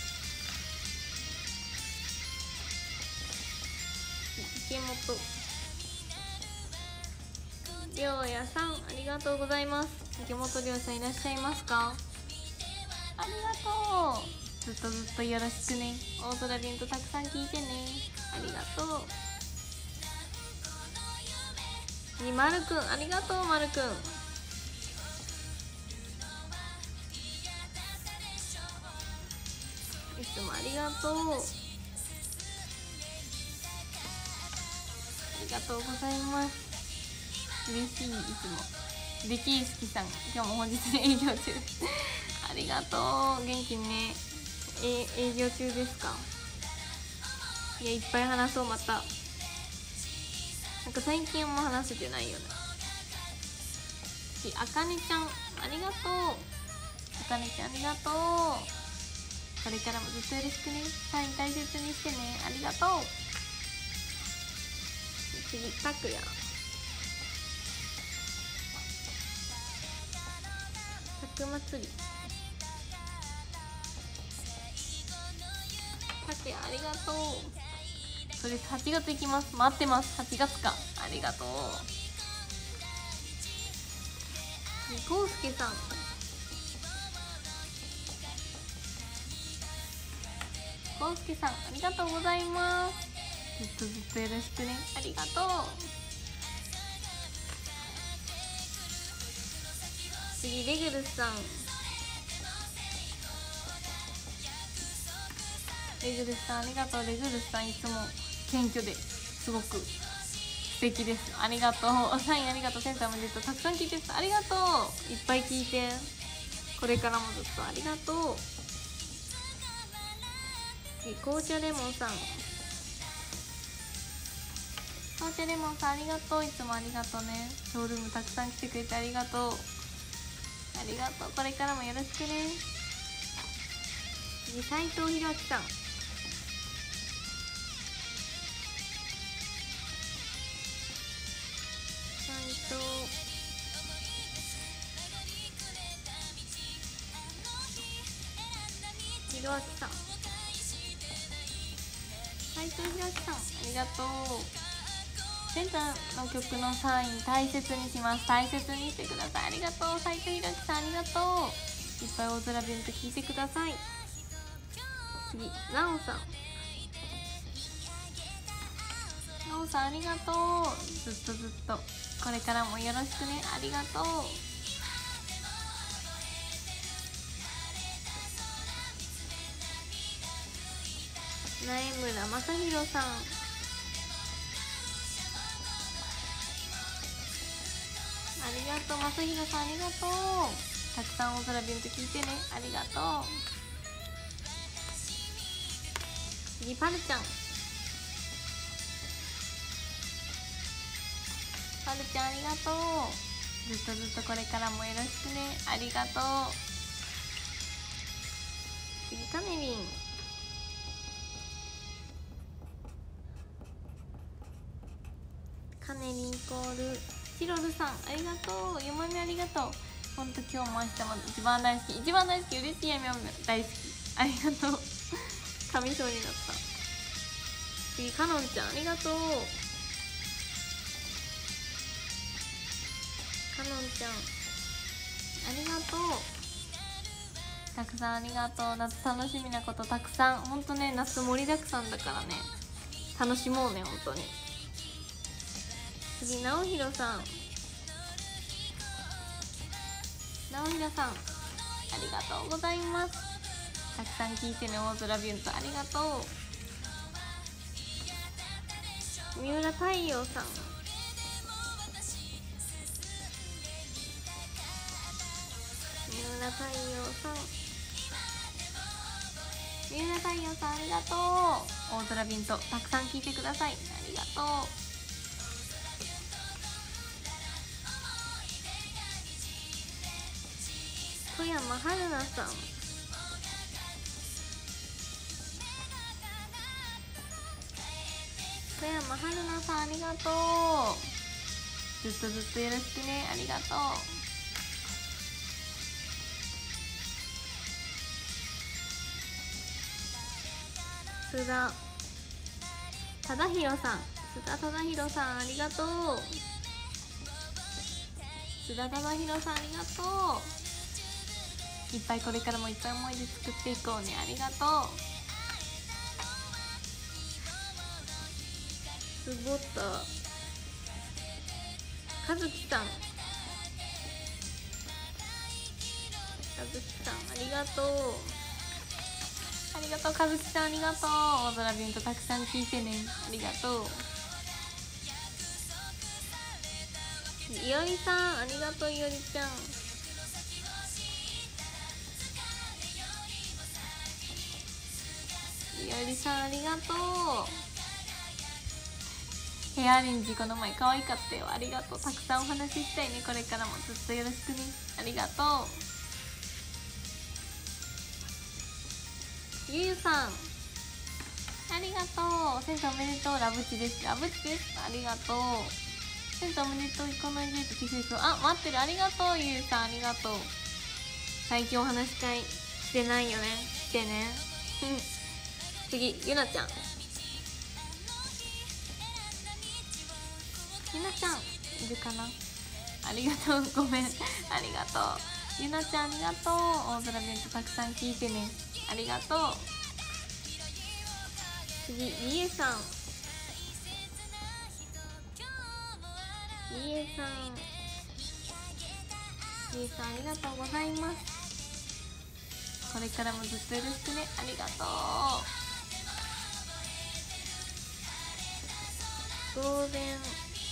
池本涼也さん、ありがとうございます。池本涼さん、いらっしゃいますか？ありがとう。ずっとよろしくね。大空ビュンとたくさん聞いてね。ありがとう。次、まるくん、ありがとう。まるくん、いつもありがとう。ありがとうございます。嬉しい。いつもデキースキさん、今日も本日営業中ありがとう。元気にね。営業中ですか？いや、いっぱい話そう。またなんか最近も話せてないよね。あかねちゃん、ありがとう。あかねちゃん、ありがとう。これからもずっとよろしくね。サイン大切にしてね。ありがとう。次、たくや、たく祭り、 ありがとう。それ8月行きます。待ってます。8月か。ありがとう。こうすけさん、こうすけさん、ありがとうございます。ずっとよろしくね。ありがとう。次レグルスさん、レグルスさんありがとう。レグルスさんいつも謙虚ですごく素敵です。ありがとう。サインありがとう。センターおめでとう。たくさん聞いてる。ありがとう。いっぱい聞いて、これからもずっとありがとう。次紅茶レモンさん、紅茶レモンさんありがとう。いつもありがとうね。ショールームたくさん来てくれてありがとう。ありがとう。これからもよろしくね。次斉藤弘明さん、斉藤弘明さん、斉藤弘明さんありがとう。センターの曲のサイン大切にします。大切にしてください。ありがとう。斉藤弘明さんありがとう。いっぱい大空弁と聞いてください。次なおさん、なおさんありがとう。ずっとこれからもよろしくね。ありがとう。苗村正弘さん、ありがとう。正弘さんありがとう。たくさん大空弁と聞いてね。ありがとう。次パルちゃん、パルちゃんありがとう。ずっとこれからもよろしくね。ありがとう。次カネリン、カネリンイコールチロルさんありがとう。ゆまみありがとう。ほんと今日も明日も一番大好き、一番大好き、嬉しい。やみやみ大好き、ありがとう。噛みそうになった。次かのんちゃんありがとう。かのんちゃんありがとう。たくさんありがとう。夏楽しみなことたくさん。ほんとね、夏盛りだくさんだからね、楽しもうね。ほんとに。次直弘さん、直弘さんありがとうございます。たくさん聞いてね。大空ビュンとありがとう。三浦太陽さん、三浦太陽さん、三浦太陽さんありがとう。大空ビュンとたくさん聞いてください。ありがとう。富山春菜さん、富山春菜さんありがとう。ずっとよろしくね。ありがとう。須田忠宏さん、須田忠宏さんありがとう。須田忠宏さんありがとう。いっぱいこれからもいっぱい思い出作っていこうね。ありがとう。すごったかずきさん、かずきさんありがとう。ありがとう。かずきさんありがとう。大空ビュンとたくさん聞いてね。ありがとう。いおりさんありがとう。いおりちゃん、いおりさんありがとう。ヘアアレンジこの前可愛かったよ。ありがとう。たくさんお話ししたいね。これからもずっとよろしくね。ありがとう。ゆうさんありがとう。センターおめでとう。ラブチです。ラブチです。ありがとう。センターおめでとう。行かないでとキスです。あ、待ってる。ありがとう。ゆうさんありがとう。最近お話し会してないよね。してね。 次ゆなちゃん、ゆなちゃんいるかな。ありがとう、ごめん、ありがとうゆなちゃん、ありがとう。大空弁当たくさん聞いてね、ありがとう。次りえさん、りえさん、りえさんありがとうございます。これからもずっとよろしくね、ありがとう。ゴールデン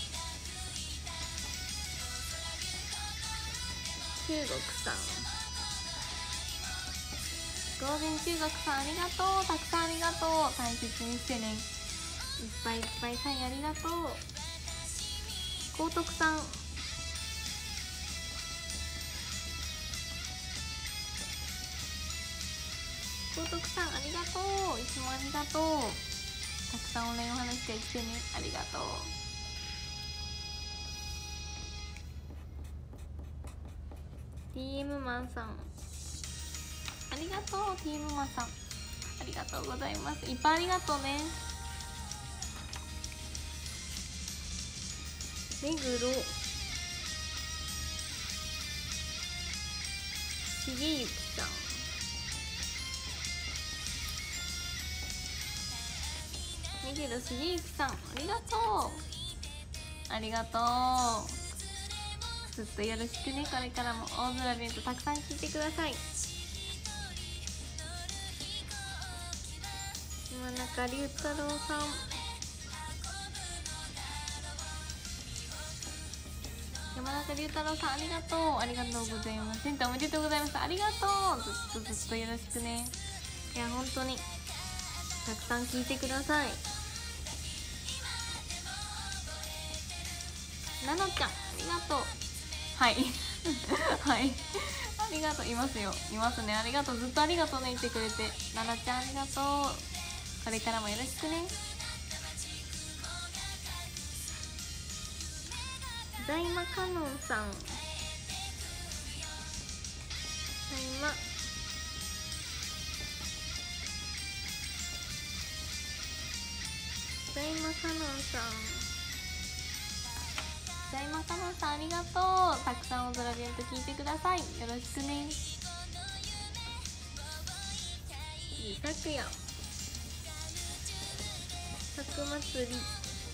中国さん、ゴールデン中国さんありがとう、たくさんありがとう。大切にしてね、いっぱいいっぱいサインありがとう。高徳さん、高徳さんありがとう、いつもありがとう。たくさんお礼お話してきてね、ありがとう。TM マンさんありがとう。 TM マンさんありがとうございます。いっぱいありがとうね。目黒しげゆきさん、目黒しげゆきさんありがとう、ありがとう。ずっとよろしくね、これからも大空弁当たくさん聞いてください。今中龍太郎さん、山中龍太郎さんありがとう、ありがとうございます。センターおめでとうございます、ありがとう。ずっとよろしくね。いや本当にたくさん聞いてください。なのちゃんありがとう。はいはいありがとう。いますよ、いますね、ありがとう。ずっとありがとうね、言ってくれて。ななちゃんありがとう、これからもよろしくね。大魔カノンさん、大魔カノンさん、大魔カノンさんありがとう。たくさん大空弁当聞いてください、よろしくね。さくやさく祭り、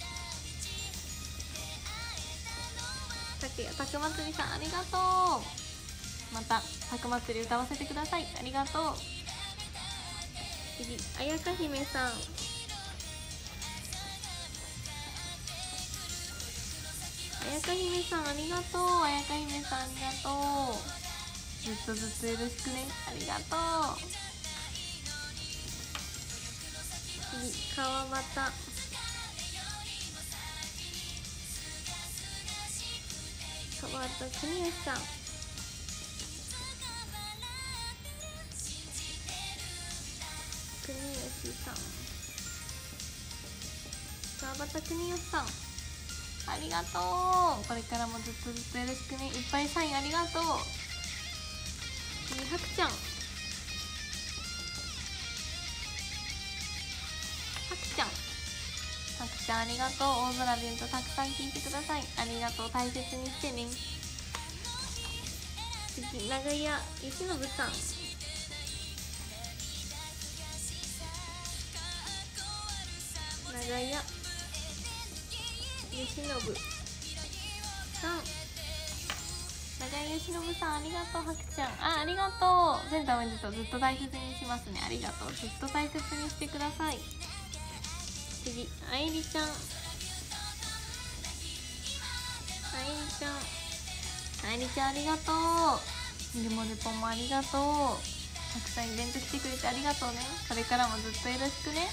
さくやさく祭りさんありがとう。またさく祭り歌わせてください、ありがとう。次あやか姫さん、あやか姫さんありがとう。あやか姫さんありがとう。ずっとよろしくね、ありがとう。次川端国吉さん、国吉さん、川端国吉さんありがとう。これからもずっとよろしくね、いっぱいサインありがとう。次はくちゃん、はくちゃんありがとう。大空弁当たくさん聞いてください、ありがとう。大切にしてね。次長屋由伸さん、長屋由伸さん、長屋由伸さんありがとう。はくちゃんありがとう。センターおめでとう。ずっと大切にしますね、ありがとう。ずっと大切にしてください。次あいりちゃん、あいりちゃんありがとう。みるもるぽんもありがとう。たくさんイベント来てくれてありがとうね。これからもずっとよろしくね。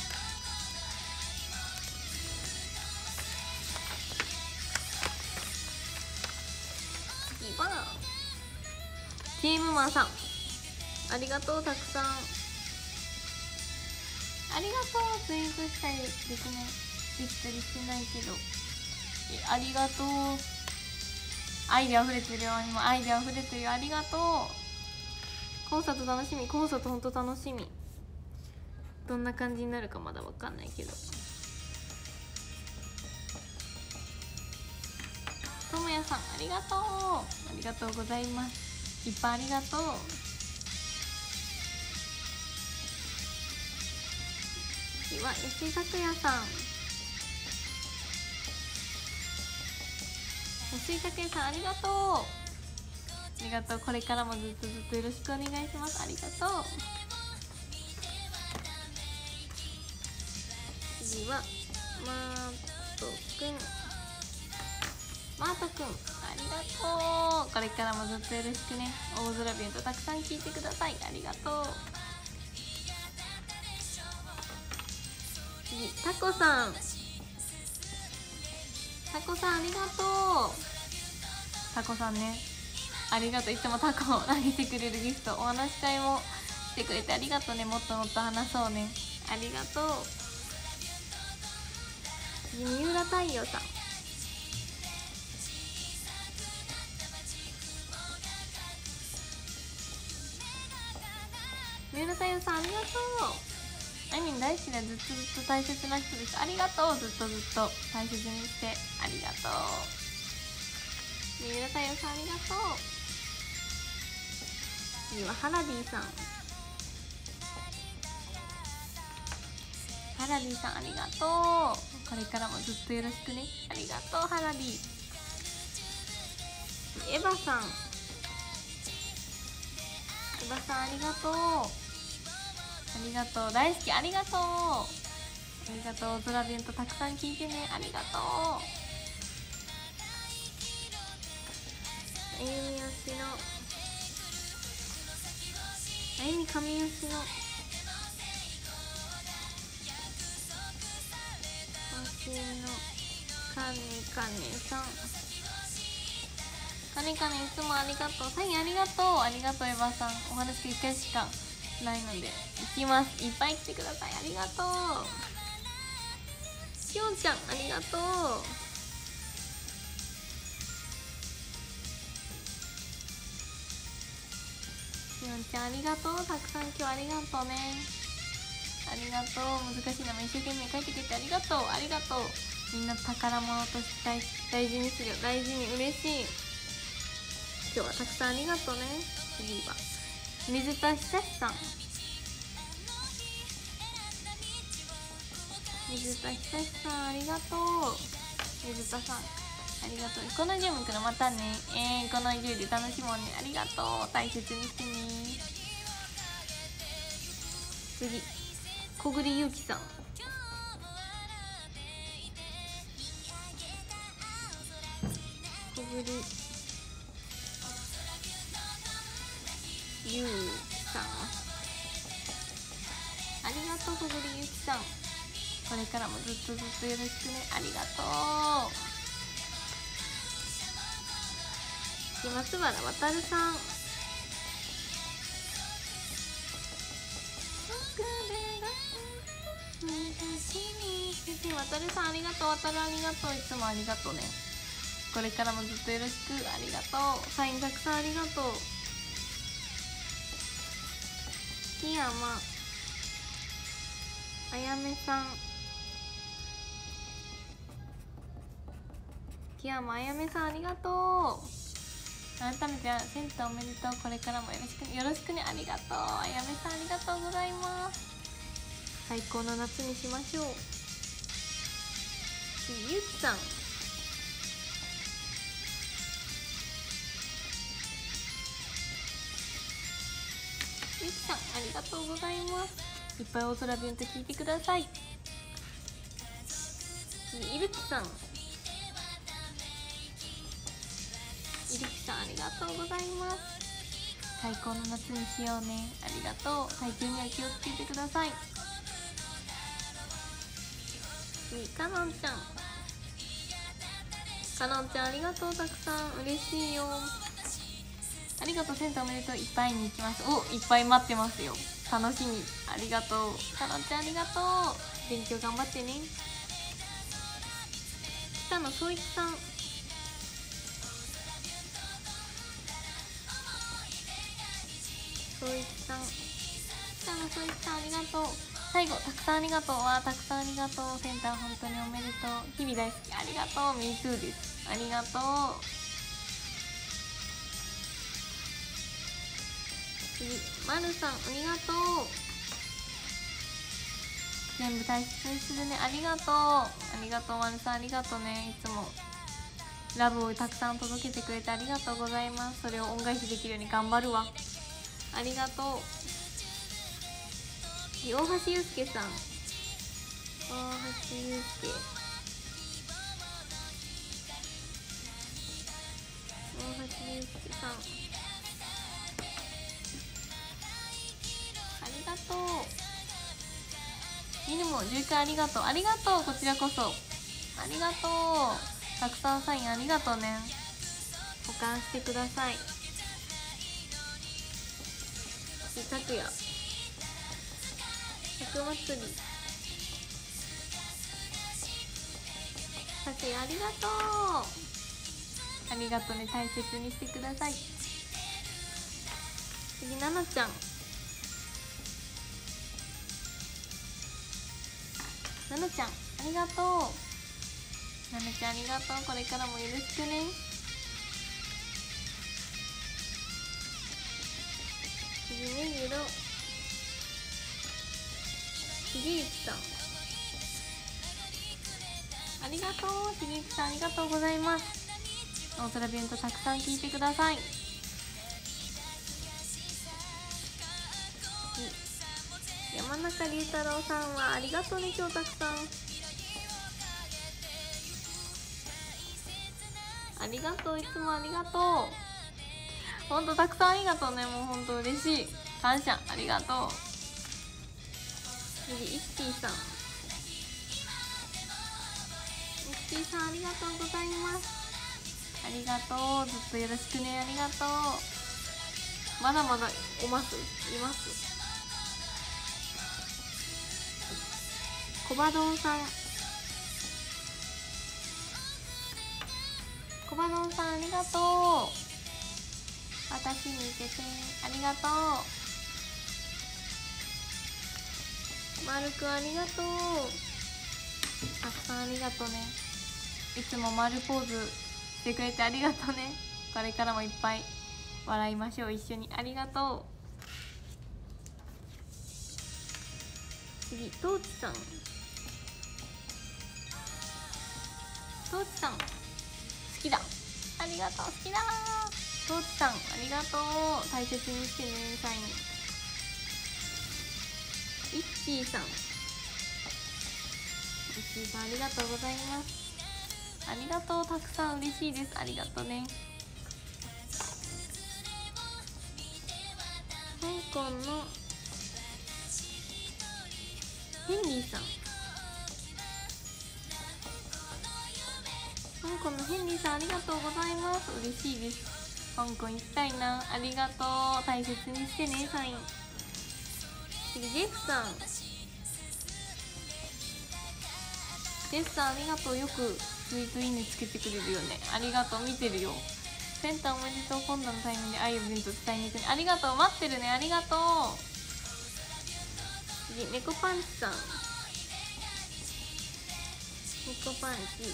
次はチームマンさんありがとう。たくさんありがとう。ツイートしたりできたりしてないけどありがとう。愛で溢れてるよ、今愛で溢れてるよ、ありがとう。コンサート楽しみ、コンサートほんと楽しみ。 どんな感じになるかまだわかんないけど。ともやさんありがとう、ありがとうございます。いっぱいありがとう。次は吉井拓也さん、吉井拓也さんありがとう、ありがとう。これからもずっとよろしくお願いします。ありがとう。次はマートくん、ありがとう。これからもずっとよろしくね。大空ビュートたくさん聞いてください。ありがとう。次タコさん、ありがとう。タコさんね、ありがとう。いつもタコを投げてくれるギフト、お話し会もしてくれてありがとうね。もっと話そうね。ありがとう。次三浦太陽さん、三浦太陽さんありがとう。あいみん大好きでずっと大切な人です。ありがとう。ずっと大切にしてありがとう。三浦太陽さんありがとう。次はハラディさん、ありがとう。これからもずっとよろしくね。ありがとうハラディ。エヴァさん、ありがとう。大好き。ありがとう。大空弁とたくさん聞いてね。ありがとう。あゆみよしの神吉の私のかねさん、いつもありがとう。サインありがとう。エヴァさん。お話1回しかないので行きます。いっぱい来てください。ありがとう。きょんちゃんありがとう。きょんちゃんありがとう。たくさん今日ありがとうね。ありがとう。難しい名前一生懸命書いてくれてありがとう。みんな宝物として大事にするよ。大事に。嬉しい。今日はたくさんありがとうね。次は水田久志さん、ありがとう。水田さんありがとう。このジムくんまたね。この10で楽しもうね。ありがとう。大切にしてね。次小栗ゆうきさん、小栗ゆうさんありがとう。小栗ゆうきさん、これからもずっとよろしくね。ありがとう。松原渡さん、渡さんありがとう。ありがとう。いつもありがとうね。これからもずっとよろしく。ありがとう。サインたくさんありがとう。木山あやめさん、ありがとう。改めてセンターおめでとう。これからもよろしくね。ありがとう。あやめさんありがとうございます。最高の夏にしましょう。次ゆきさん、ありがとうございます。いっぱい大空弁と聞いてください。次いぶきさん、ありがとうございます。最高の夏にしようね。ありがとう。体調には気をつけてください。次かのんちゃん、ありがとう。たくさん嬉しいよ。ありがとう。センターおめでとう。いっぱいに行きます。いっぱい待ってますよ。楽しみ。ありがとう。かのんちゃんありがとう。勉強頑張ってね。北野総一さん、北野総一さんありがとう。 最後たくさんありがとう。たくさんありがとう。センター本当におめでとう。日々大好き。ありがとう。MeToo です。ありがとう。次、まるさんありがとう。全部大切にするね。ありがとう。ありがとう。まるさんありがとうね。いつもラブをたくさん届けてくれてありがとうございます。それを恩返しできるように頑張るわ。ありがとう。大橋祐介さん、大橋祐介、大橋祐介さん、ありがとう。みるも11回ありがとう。ありがとう。こちらこそありがとう。たくさんサインありがとうね。保管してください。拓也、作祭り、拓也ありがとう。ありがとうね。大切にしてください。次、ななちゃん、ななちゃんありがとう。ななちゃんありがとう。これからもよろしくね。次、目黒杉内さんありがとう。杉内さんありがとうございます。大空弁とたくさん聞いてください。山中龍太郎さんはありがとうね。今日たくさんありがとう。いつもありがとう。ほんとたくさんありがとうね。もうほんと嬉しい。感謝。ありがとう。次、イッキーさん、イッキーさんありがとうございます。ありがとう。ずっとよろしくね。ありがとう。まだまだいます。コバドンさん、コバドンさんありがとう。私に行けてありがとう。まるくんありがとう。たくさんありがとうね。いつも丸ポーズしてくれてありがとうね。これからもいっぱい笑いましょう。一緒に。ありがとう。次、トーチさん、トーチさん好きだ。ありがとう。好きだ。トーチさんありがとう。大切にしてね。サイン。イッキーさん、イッキーさんありがとうございます。ありがとう。たくさん嬉しいです。ありがとうね。香港のヘンリーさん、香港のヘンリーさんありがとうございます。嬉しいです。香港行きたいな。ありがとう。大切にしてね。サイン。次、ジェフさん、ジェフさんありがとう。よくツイートいいねつけてくれるよね。ありがとう。見てるよ。センターおめでとう。今度のタイミングで愛を弁当伝えに行くね。ありがとう。待ってるね。ありがとう。次、猫パンチさん、猫パンチ、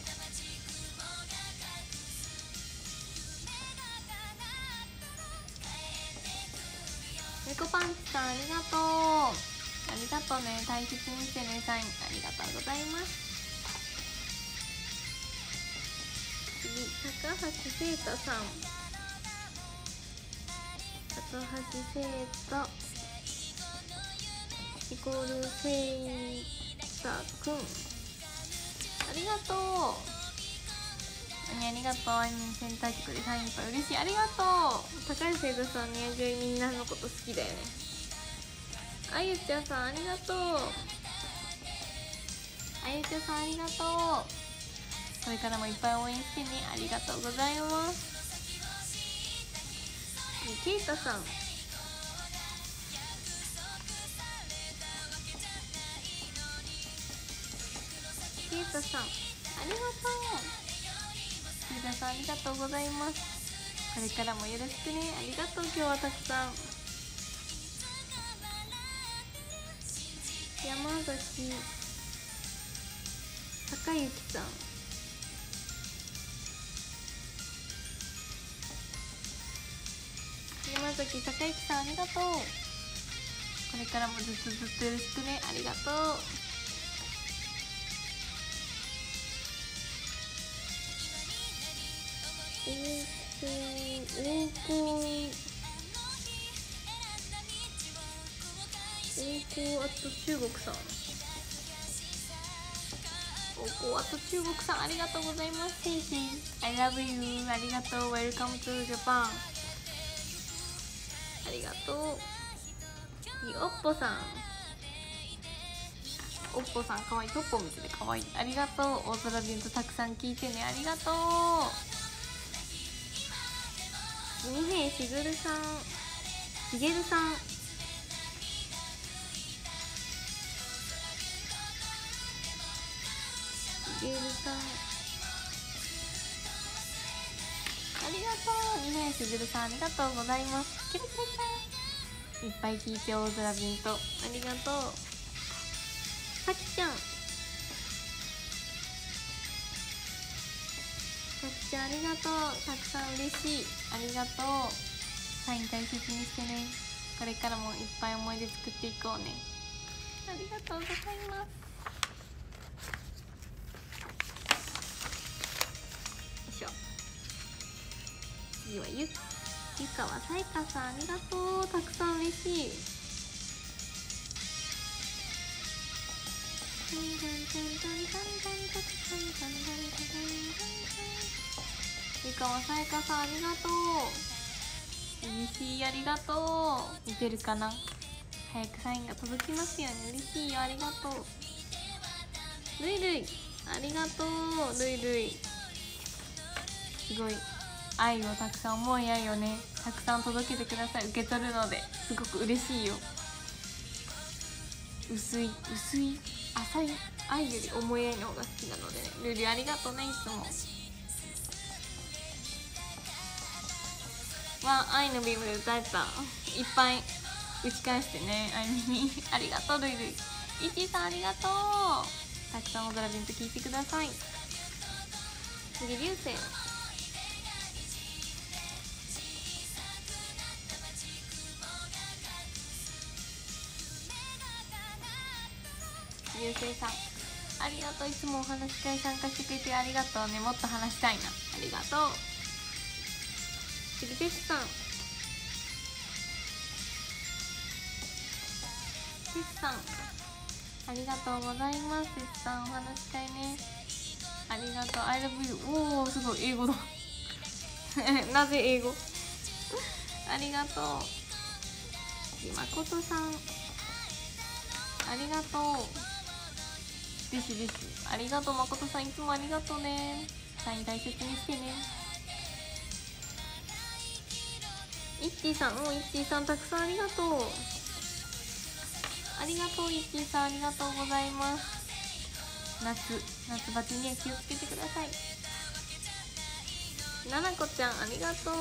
猫パンチさんありがとう。ありがとうね。大切にしてね。サイン。ありがとうございます。次、高橋聖太さん、高橋聖太イコール聖太くんありがとう。ありがとう。あいみんセンター局でサインいっぱい嬉しい。ありがとう。高橋聖太さんにあげるみんなのこと好きだよね。あゆちゃさんありがとう。あゆちゃさんありがとう。これからもいっぱい応援してね。ありがとうございます。ケイタさん、ケイタさんありがとう。ケイタさんありがとうございます。これからもよろしくね。ありがとう。今日はたくさん。 山崎高之さん、山崎高之さん、ありがとう。これからもずっとよろしくね。ありがとう。あと中国さん、あと中国さん、ありがとうございます。シンシン I love you、 ありがとう。 Welcome to Japan、 ありがとう。おっぽさん、おっぽさんかわいい。トッポ見ててかわいい。ありがとう。大空ビュンとたくさん聞いてね。ありがとう。二平しぐるさん、しげるさん、しげるさん、ありがとう。二平しぐるさん、ありがとうございます。キラキラキラ、いっぱい聞いて大空ビュンと、ありがとう。さきちゃん、さきちゃん、ありがとう。たくさん嬉しい。ありがとう。サイン大切にしてね。これからもいっぱい思い出作っていこうね。ありがとうございます。よいしょ。次はゆかわさいかさん、ありがとう。たくさん嬉しい。ゆかわさいかさん、ありがとう。嬉しい。ありがとう。見てるかな。早くサインが届きますように。嬉しいよ。ありがとう。ルイルイ、ありがとう。ルイルイ、すごい愛をたくさん、重い愛をね、たくさん届けてください。受け取るのですごく嬉しいよ。薄い浅い愛より重い愛の方が好きなのでね。ルイルイ、ありがとうね。いつも愛のビームで歌えた。いっぱい打ち返してね、あいみにありがとう。ルイルイ、いちさん、ありがとう。たくさん大空ビンと聞いてください。次、流星、流星さん、ありがとう。いつもお話し会参加してくれてありがとうね。もっと話したいな。ありがとう。次、テスさん、テスさん、ありがとうございます。テスさん、お話し会ね、ありがとう。 I love you。 おー、すごい英語だなぜ英語ありがとう。次、まことさん、ありがとう。ですです、ありがとう。まことさん、いつもありがとうね。サイン大切にしてね。いっちーさん、いっちーさん、たくさんありがとう。ありがとう。いっちーさん、ありがとうございます。夏バテには気をつけてください。ななこちゃん、ありがとう。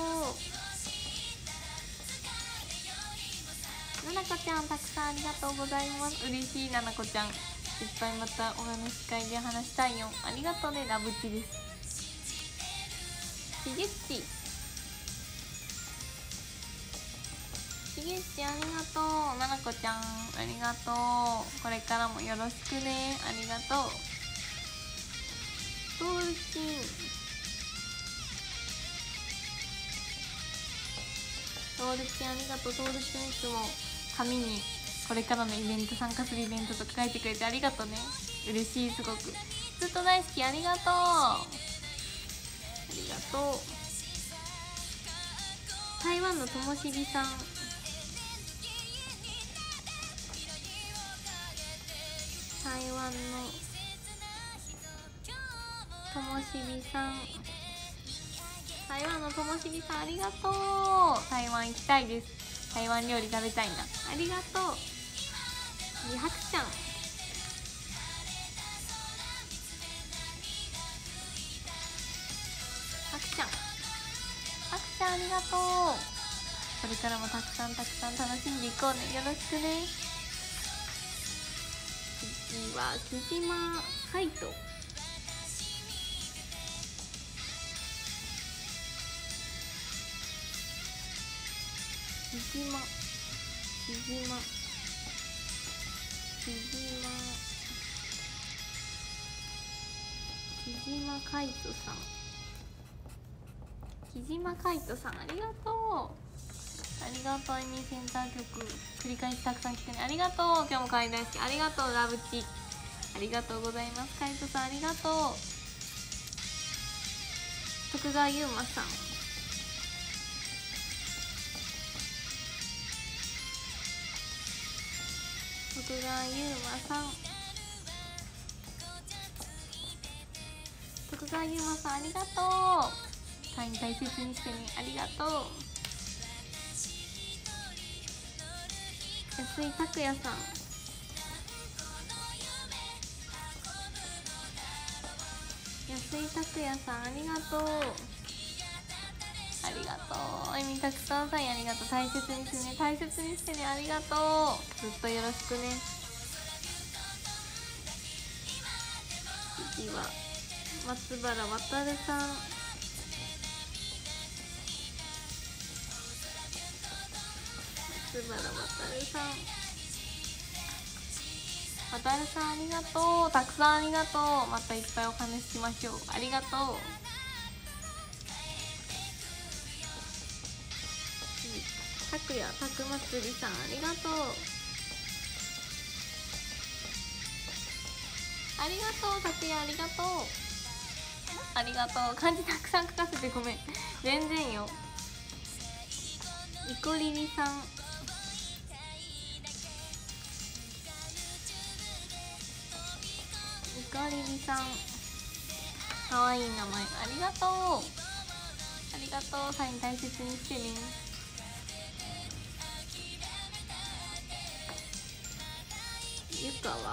ななこちゃん、たくさんありがとうございます。嬉しい。ななこちゃん、いっぱいまたお話し会で話したいよ。ありがとうね。ラブチです。しげっち、しげっち、ありがとう。ななこちゃん、ありがとう。これからもよろしくね。ありがとう。トールキン、トールキン、ありがとう。トールキン、いつも紙にこれからのイベント、参加するイベントとか書いてくれてありがとうね。嬉しい。すごくずっと大好き。ありがとう。ありがとう。台湾のともしびさん、台湾のともしびさん、台湾のともしびさん、ありがとう。台湾行きたいです。台湾料理食べたいな。ありがとう。みはくちゃん、はくちゃん、はくちゃん、ありがとう。これからもたくさん楽しんでいこうね。よろしくね。 次は木島海斗。木島海斗さん。木島海斗さん、ありがとう。ありがとう。エミセンター曲繰り返したくさん来てね、ありがとう。今日も可愛い大好き、ありがとう。ラブチありがとうございます。海斗さんありがとう。徳川優馬さん、徳川優馬さん、徳川優馬さんありがとう。サイン大切にしてね、ありがとう。安井拓也さん、安井拓也さんありがとう。ありがとう。えみたくさんサインありがとう。大切にしてね、大切にしてね、ありがとう。ずっとよろしくね。次は松原渉さん、松原渉さん、渡るさんありがとう。たくさんありがとう。またいっぱいお話ししましょう。ありがとう。拓也たくまつりさんありがとう。ありがとう。拓也ありがとう。ありがとう。漢字たくさん書かせてごめん。全然よ。いこりりさん、いこりりさん、かわいい名前ありがとう。ありがとう。サイン大切にしてね。ゆかは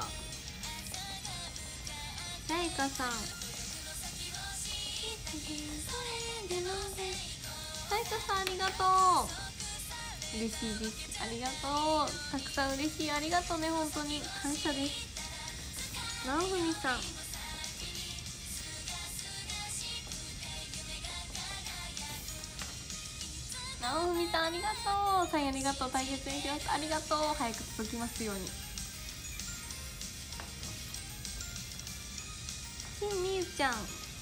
さやかさん、さやかさんありがとう。嬉しいです。ありがとう。たくさん嬉しい。ありがとうね、本当に感謝です。なおふみさん、なおふみさんありがとう。サインありがとう。大切にします。ありがとう。早く届きますように。しんみゆちゃん、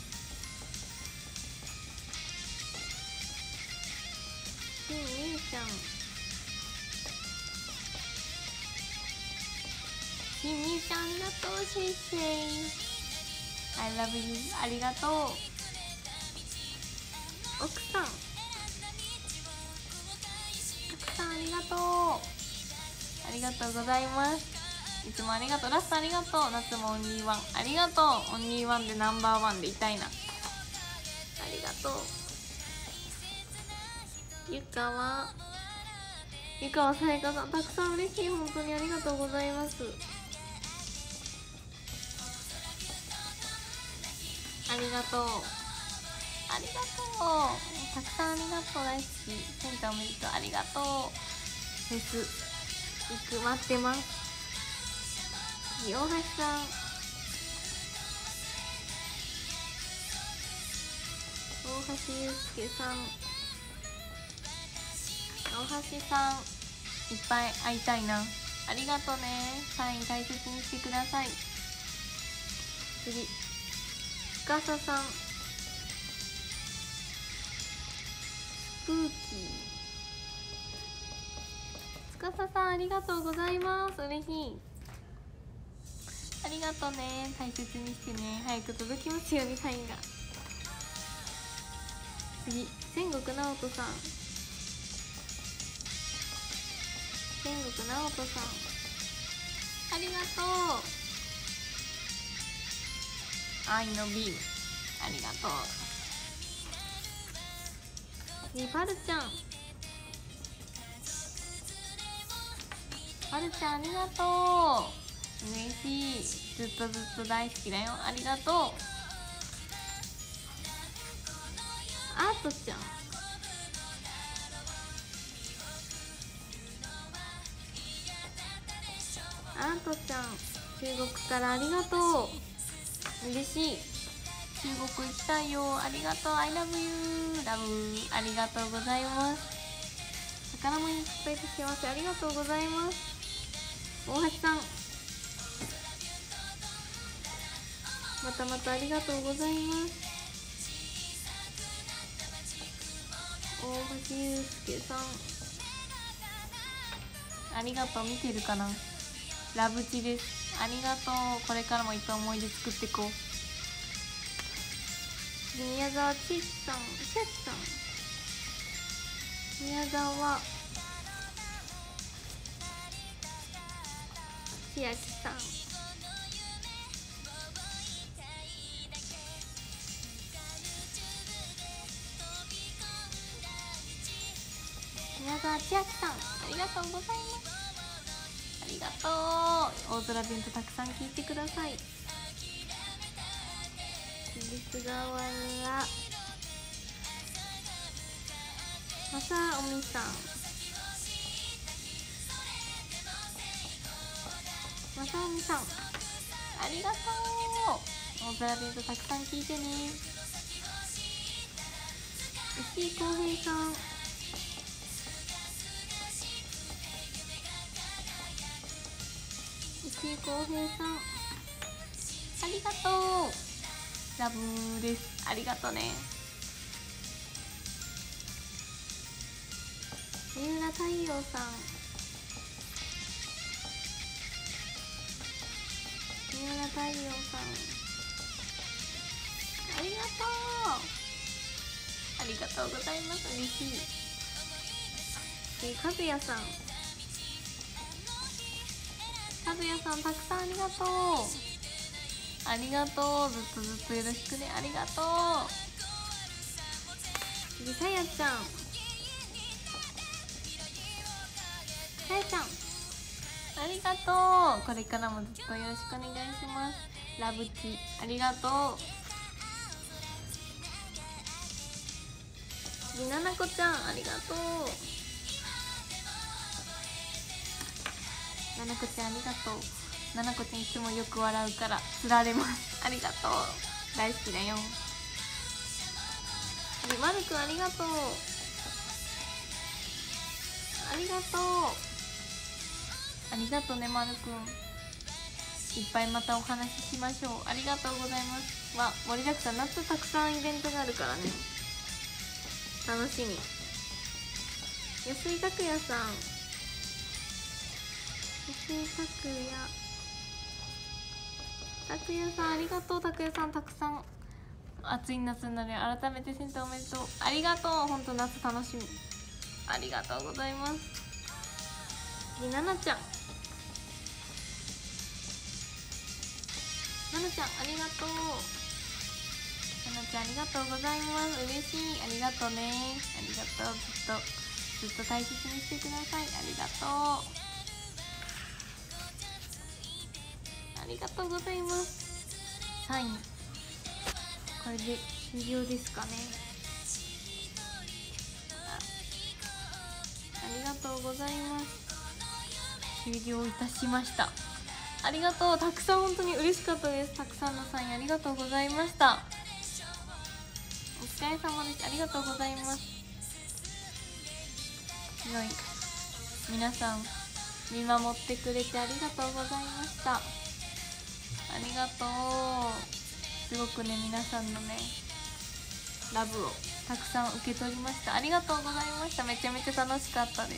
しんみゆちゃん、しんみゆちゃんありがとう。しいせい I love you ありがとう。奥さん、奥さんありがとう。ありがとうございます。いつもありがとう。ラストありがとう。夏もオンリーワンありがとう。オンリーワンでナンバーワンでいたいな。ありがとう。ゆかはさやかさん、たくさん嬉しい。本当にありがとうございます。ありがとう。ありがとう。たくさんありがとう。大好き。センターおめでとう。ありがとう。フェス行く、待ってます。大橋さん、大橋祐介さん、大橋さん、いっぱい会いたいな。ありがとうね。サイン大切にしてください。次、司さん、スプーキー、司さんありがとうございます。嬉しい。ありがとうね。大切にしてね。早く届きますように、サインが。次、千国直人さん、千国直人さんありがとう。愛のビームありがとう。次、パルちゃん、パルちゃんありがとう。嬉しい。ずっとずっと大好きだよ。ありがとう。アートちゃん、アートちゃん中国からありがとう。嬉しい。中国行きたいよ。ありがとう。I love you。ラブ。ありがとうございます。宝物にいっぱいと幸せ。ありがとうございます。大橋さん。またまたありがとうございます。大橋祐介さん。ありがとう。見てるかな。ラブチです。ありがとう。これからもいっぱい思い出作っていこう。宮沢ちっさん、ちっさん。宮沢千秋さん。宮沢千秋さん、ありがとうございます。ありがとう。大空弁とたくさん聞いてください。ですがわらまさおみさん、まさおみさん、ありがとう。大空弁とたくさん聞いてね。石井浩平さん、石井浩平さん、ありがとう。ラブです。ありがとうね。三浦太陽さん、三浦太陽さん、ありがとう。ありがとうございます。嬉しい。和也さん、和也さん、たくさんありがとう。ありがとう。ずっとずっとよろしくね。ありがとう。次、さやちゃん。さやちゃん、ありがとう。これからもずっとよろしくお願いします。ラブチ、ありがとう。次、ななこちゃん、ありがとう。ななこちゃん、ありがとう。ななこちゃんいつもよく笑うからつられます。ありがとう。大好きだよ。まるくん、ありがとう。ありがとう。ありがとうね、まるくん。いっぱいまたお話ししましょう。ありがとうございます。盛りだくさん。夏たくさんイベントがあるからね、楽しみ。安井拓也さん、安井拓也さん、ありがとう。拓也さん、たくさん暑い夏なので改めてセンターおめでとう。ありがとう。ほんと夏楽しみ。ありがとうございます。次、ななちゃん、ななちゃん、ありがとう。ななちゃん、ありがとうございます。嬉しい。ありがとうね。ありがとう。ずっと大切にしてください。ありがとう。ありがとうございます。サイン、これで終了ですかね。ありがとうございます。終了いたしました。ありがとう。たくさん本当に嬉しかったです。たくさんのサインありがとうございました。お疲れ様です。ありがとうございます。すごい皆さん見守ってくれてありがとうございました。ありがとう。すごくね、皆さんのねラブをたくさん受け取りました。ありがとうございました。めちゃめちゃ楽しかったです。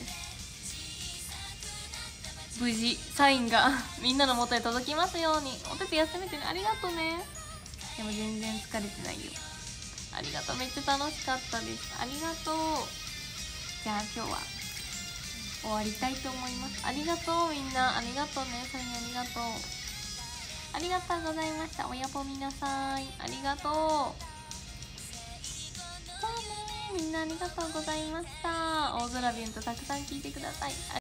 無事サインがみんなの元へ届きますように。お手手休めてね。ありがとうね。でも全然疲れてないよ。ありがとう。めっちゃ楽しかったです。ありがとう。じゃあ今日は終わりたいと思います。ありがとうみんな。ありがとうね。サインありがとう。ありがとうございました。おやぽみなさい。ありがとう。じゃあね、みんなありがとうございました。大空ビュンとたくさん聞いてください。